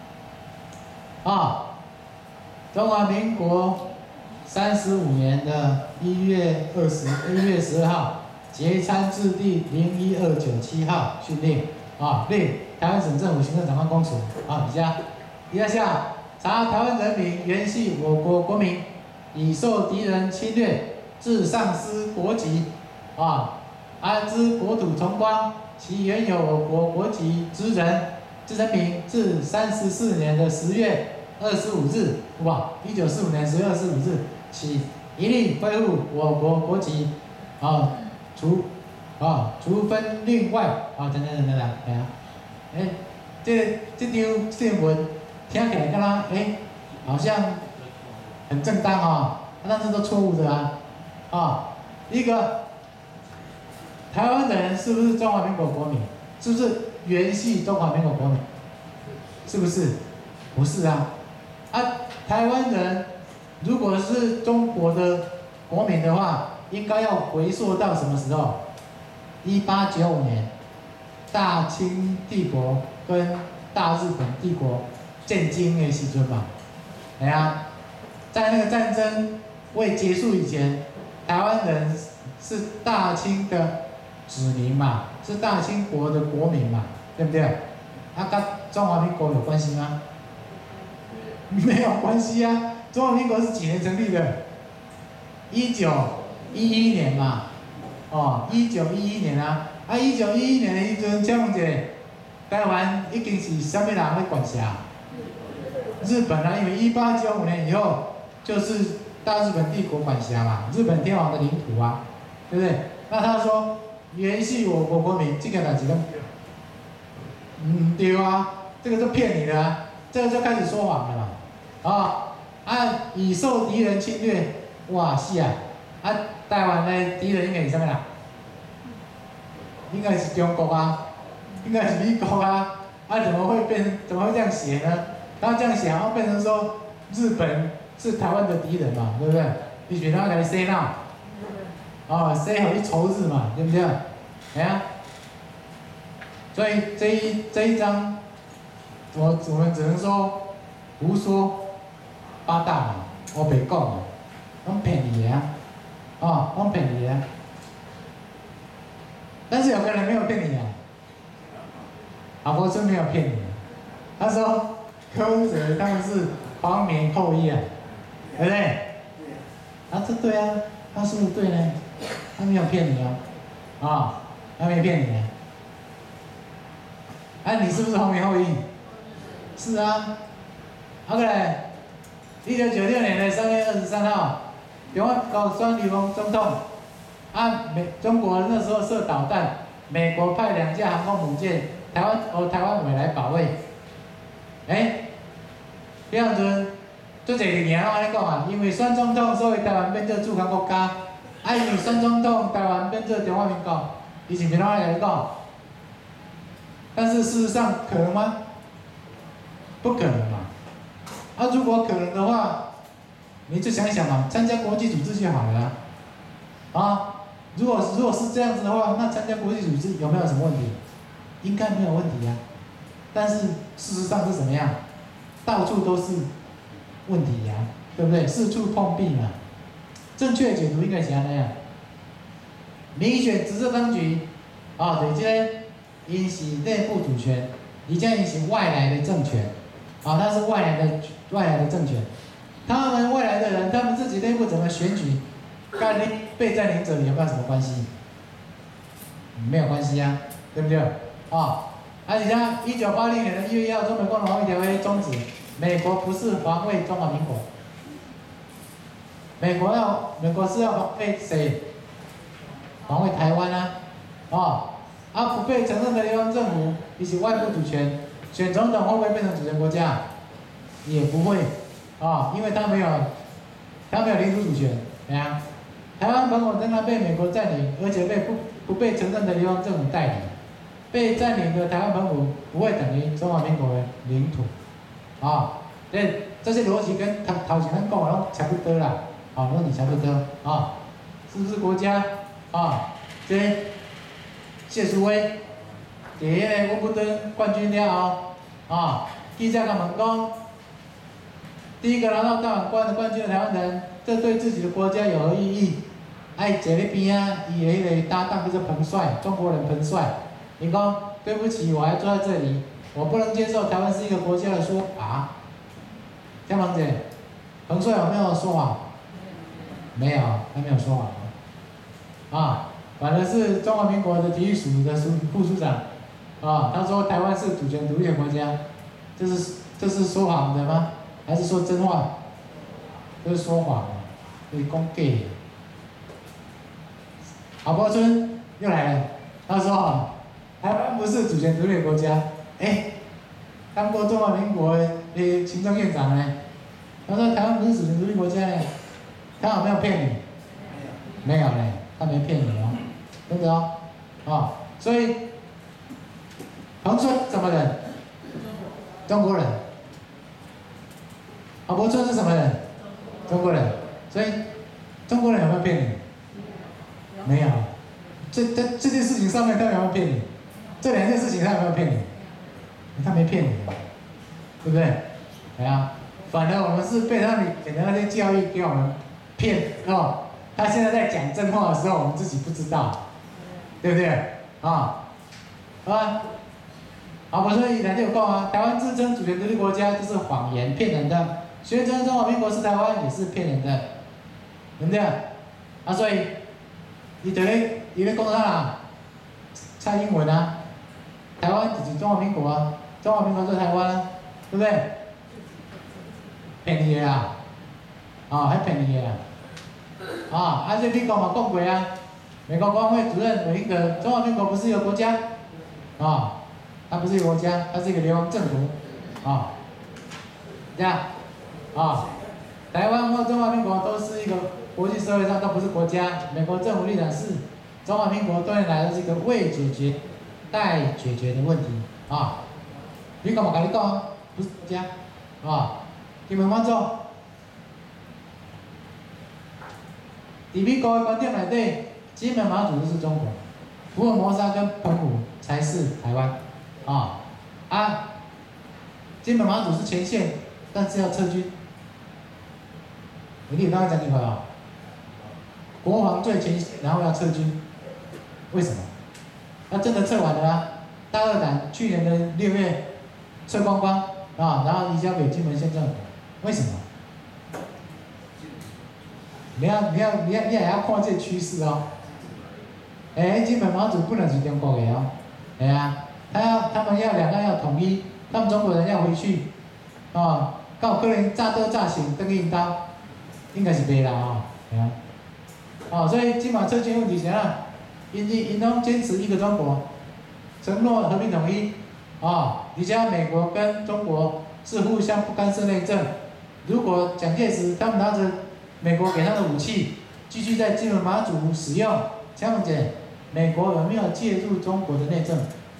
吗？中华民国35年的1月12号，节参制第01297号训令令台湾省政府行政长官公署底下查台湾人民原系我国国民，已受敌人侵略，致丧失国籍之国土重光，其原有我国国籍之人民，自34年的10月25日，1945年10月25日起，一律恢复我国国籍，除分另外等，这张新闻听起来跟他好像很正当但是都错误的一个台湾人是不是中华民国国民？是不是原系中华民国国民？是不是？不是啊！台湾人如果是中国的国民的话，应该要回溯到什么时候？1895年，大清帝国跟大日本帝国建经的时阵嘛。在那个战争未结束以前，台湾人是大清的子民嘛，是大清国的国民嘛，对不对？跟中华民国有关系吗？没有关系啊！中华民国是几年成立的？1911年嘛， 1911年1911年的时阵，请问者，台湾已经是什么人在管辖？日本因为1895年以后就是大日本帝国管辖嘛，日本天皇的领土对不对？那他说原系我国国民，这个哪几个？对这个就骗你的这个就开始说谎了嘛， 啊，已受敌人侵略，哇是啊，啊，台湾的敌人应该是啥物啦？应该是中国啊，应该是美国啊，啊怎么会这样写呢？然后这样写，然后变成说日本是台湾的敌人嘛，对不对？你选他来 say now， 哦 ，say 好一仇日嘛，对不对？哎呀，所以这一章，我们只能说胡说八道嘛，我白讲嘛，拢骗你的啊，哦，拢骗你的啊。但是有个人没有骗你啊，郝柏村没有骗你，他说柯文哲他们是黄棉后裔啊，对不对？啊，这对啊，他说的对呢，他没有骗你哦，啊，他没骗你啊。啊，你是不是黄棉后裔？是啊。OK， 1996年的3月23号，中华搞双李峰总统。中国那时候射导弹，美国派2架航空母舰，台湾回来保卫。这样子，做这个年拢安尼讲啊，因为选总统，所以台湾变做主权国家。因为选总统，台湾变做中华民国，以前别拢安尼讲。但是事实上可能吗？不可能嘛。如果可能的话，你就想想嘛，参加国际组织就好了啊。如果是这样子的话，那参加国际组织有没有什么问题？应该没有问题啊。但是事实上是怎么样？到处都是问题呀，对不对？四处碰壁嘛。正确的解读应该是安样。民选执政当局，对这个因是内部主权，而且因是外来的政权，它是外来的政权。他们外来的人，他们自己内部怎么选举？跟被占领者有没有什么关系？没有关系啊，对不对？而且1980年的1月1号，中美共同防卫条约终止，美国不是防卫中华民国，美国是要防卫谁？防卫台湾啊，不被承认的联邦政府以及外部主权，选总统会不会变成主权国家？也不会因为他没有领土主权，怎样？台湾本国仍然被美国占领，而且不被承认的联邦政府代理。被占领的台湾本国不会等于中华民国的领土，这些逻辑跟头前咱讲的拢差不多啦，逻辑差不多是不是国家这谢淑薇在迄个温布顿冠军了后，记者甲问讲，第一个拿到大满贯冠军的台湾人，这对自己的国家有何意义？坐咧边伊的迄个搭档就是彭帅，中国人彭帅。你讲对不起，我还坐在这里，我不能接受台湾是一个国家的说法。江鹏姐，彭帅有没有说谎？没有，他没有说谎反而是中华民国的体育署的副署长他说台湾是主权独立的国家，这是说谎的吗？还是说真话？这是说谎，这是讲假。郝柏村又来了，他说台湾不是主权独立的国家，当过中华民国的行政院长呢，他说台湾不是主权独立国家呢，他有没有骗你？没有呢，他没骗你真的所以彭帅什么人？中国人。郝柏村是什么人？中国人。所以中国人有没有骗你？没有。这件事情上面他有没有骗你？这2件事情他有没有骗你？他没骗你，对不对？反而我们是被他们给的那些教育给我们骗他现在在讲真话的时候，我们自己不知道，对不对？郝柏村以前就有讲台湾自称主权独立国家，这是谎言，骗人的。宣称中华民国是台湾也是骗人的，对不对？所以伊咧讲啥？蔡英文台湾就是中华民国中华民国是台湾对不对？骗你的还骗你的这美国嘛讲过美国国安会主任韦林格，中华民国不是一个国家它不是一个国家，它是一个联邦政府这样台湾或中华民国都是一个国际社会上都不是国家，美国政府立场是中华民国多年来都是一个未解决、待解决的问题啊。美国嘛跟你讲，不是国家啊，你们安怎？伫美国的观点内底，金门马祖就是中国，福尔摩沙跟澎湖才是台湾啊。金门马祖是前线，但是要撤军。你刚刚讲那个啊，国防最前线，然后要撤军，为什么？那真的撤完了啊！大二胆去年的6月撤光光啊，然后移交给金门县政府，为什么？你也要看这趋势哦。金门马祖不能是中国的哦，对啊，他们要两岸要统一，他们中国人要回去，啊，有可能炸刀炸醒等因刀。应该是袂啦吼，对啊，所以今嘛撤军问题是啥？因拢坚持一个中国，承诺和平统一，而且美国跟中国是互相不干涉内政。如果蒋介石他们拿着美国给他的武器，继续在金门马祖使用，请问姐，美国有没有介入中国的内政？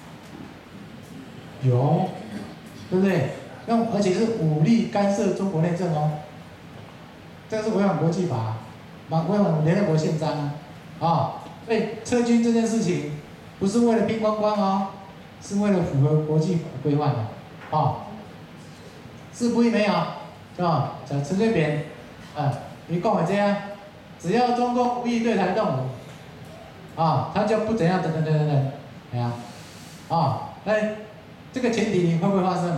有，对不对？而且是武力干涉中国内政哦。这是违反国际法，违反联合国宪章啊！所以撤军这件事情不是为了拼光光哦，是为了符合国际法规范的啊。是不一没有啊？讲陈水扁你讲的这样，只要中共无意对台动武他就不怎样等，哎呀那这个前提会不会发生？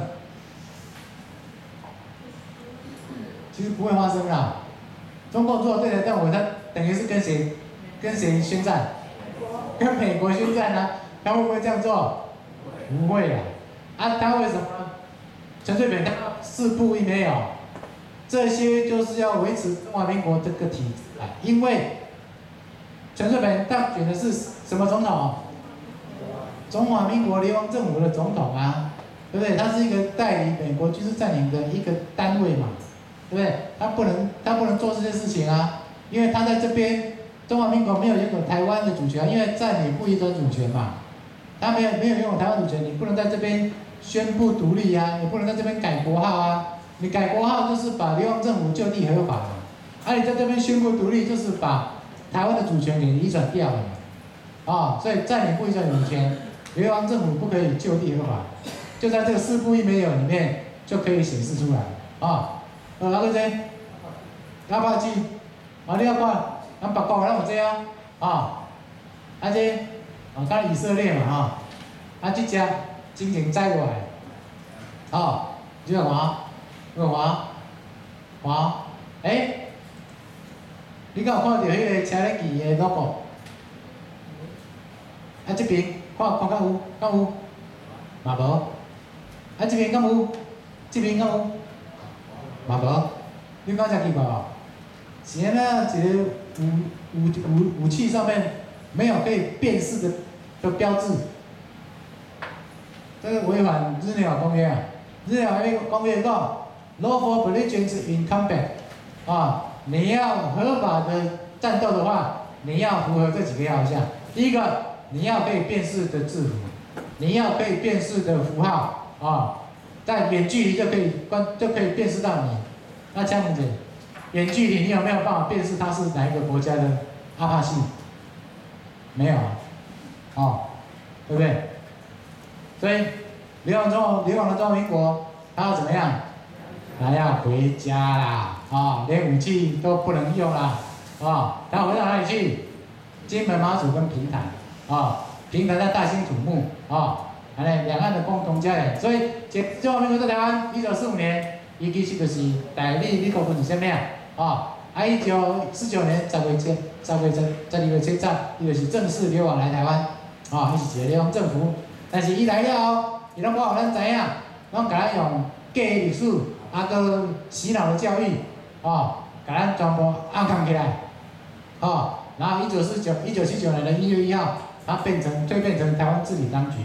其实不会发生啦。中共做对台动武，他等于是跟谁宣战？跟美国宣战啊！他会不会这样做？不会啦。他为什么？陈水扁他4不1没有，这些就是要维持中华民国这个体制啊。因为陈水扁当选的是什么总统？中华民国流亡政府的总统啊，对不对？他是一个代理美国军事占领的一个单位嘛。对不对？他不能做这些事情啊，因为他在这边，中华民国没有拥有台湾的主权，因为占领不移转主权嘛，他没有拥有台湾主权，你不能在这边宣布独立啊，你不能在这边改国号啊，你改国号就是把流亡政府就地合法嘛，你在这边宣布独立就是把台湾的主权给移转掉了嘛，所以占领不移转主权，流亡政府不可以就地合法，就在这个4不1没有里面就可以显示出来那个这，哪怕去，你要看，咱北国咱有这这，咱以色列嘛这只真正载过来，你看你敢有看到迄个车轮机的 logo？ 这边看敢有？嘛无。这边敢有？这边敢有？嘛无，你刚才奇怪哦，现在一个武器上面没有可以辨识的标志，这个违反日内瓦公约啊！日内瓦公约讲 ，lawful belligerence in combat 你要合法的战斗的话，你要符合这几个要项。第一个，你要可以辨识的制服，你要可以辨识的符号在远距离就可以辨识到你。那这样子，远距离你有没有办法辨识他是哪一个国家的阿帕系？没有对不对？所以流亡的中华民国，他要怎么样？他要回家啦连武器都不能用啦他回到哪里去？金门、马祖跟平潭平潭在大兴土木两岸的共同家园。所以中华民国在台湾1945年，伊其实就是代理美国军是啥物1949年10月12月7日，伊就是正式流亡来台湾伊是一个流亡政府。但是伊来了伊拢无互咱知影，拢甲咱用假的历史，搁洗脑的教育甲咱全部暗藏起来然后1979年的1月1号，它蜕变成台湾治理当局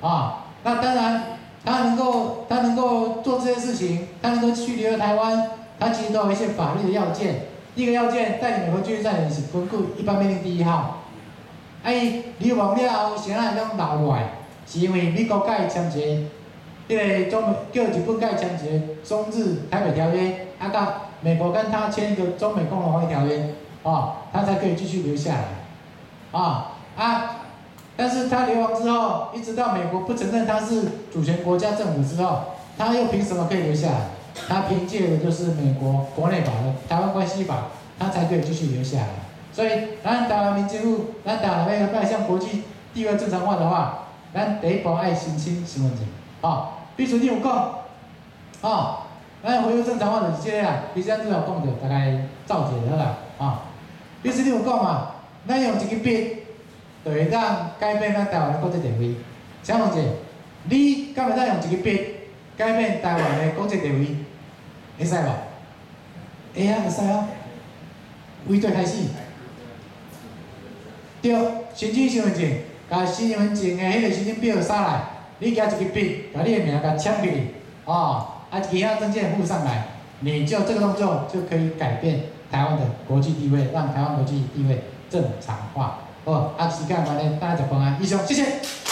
那当然他能够做这些事情，他能够去留台湾， 它其实都有一些法律的要件。第一个要件，带领美国继续占领是根据一般命令第1号。伊流亡了后，先来拢留落来，是因为美国甲伊签一个，叫日本甲伊签一个中日台北条约，啊，甲美国跟他签一个中美共同防御条约，他才可以继续留下来，但是他流亡之后，一直到美国不承认他是主权国家政府之后，他又凭什么可以留下来？他凭借的就是美国国内法的《台湾关系法》，他才可以继续留下来。所以，咱台湾民政府，咱台湾要迈向国际地位正常化的话，咱第一步爱申请身份证，比如你有讲，咱恢复正常化就是这个啦，其实咱拄有讲到，大概照解好啦，比如你有讲嘛，咱用一支笔，就会当改变咱台湾的国际地位。请问者，你敢会当用一支笔改变台湾的国际地位？会使无？会啊，会使啊。为对开始。对，申请身份证，甲身份证的迄个申请表撒来，你拿一支笔，把你的名甲签起，其他证件附上来，你就这个动作就可以改变台湾的国际地位，让台湾国际地位正常化。时间关系，大家食饭啊，以上，谢谢。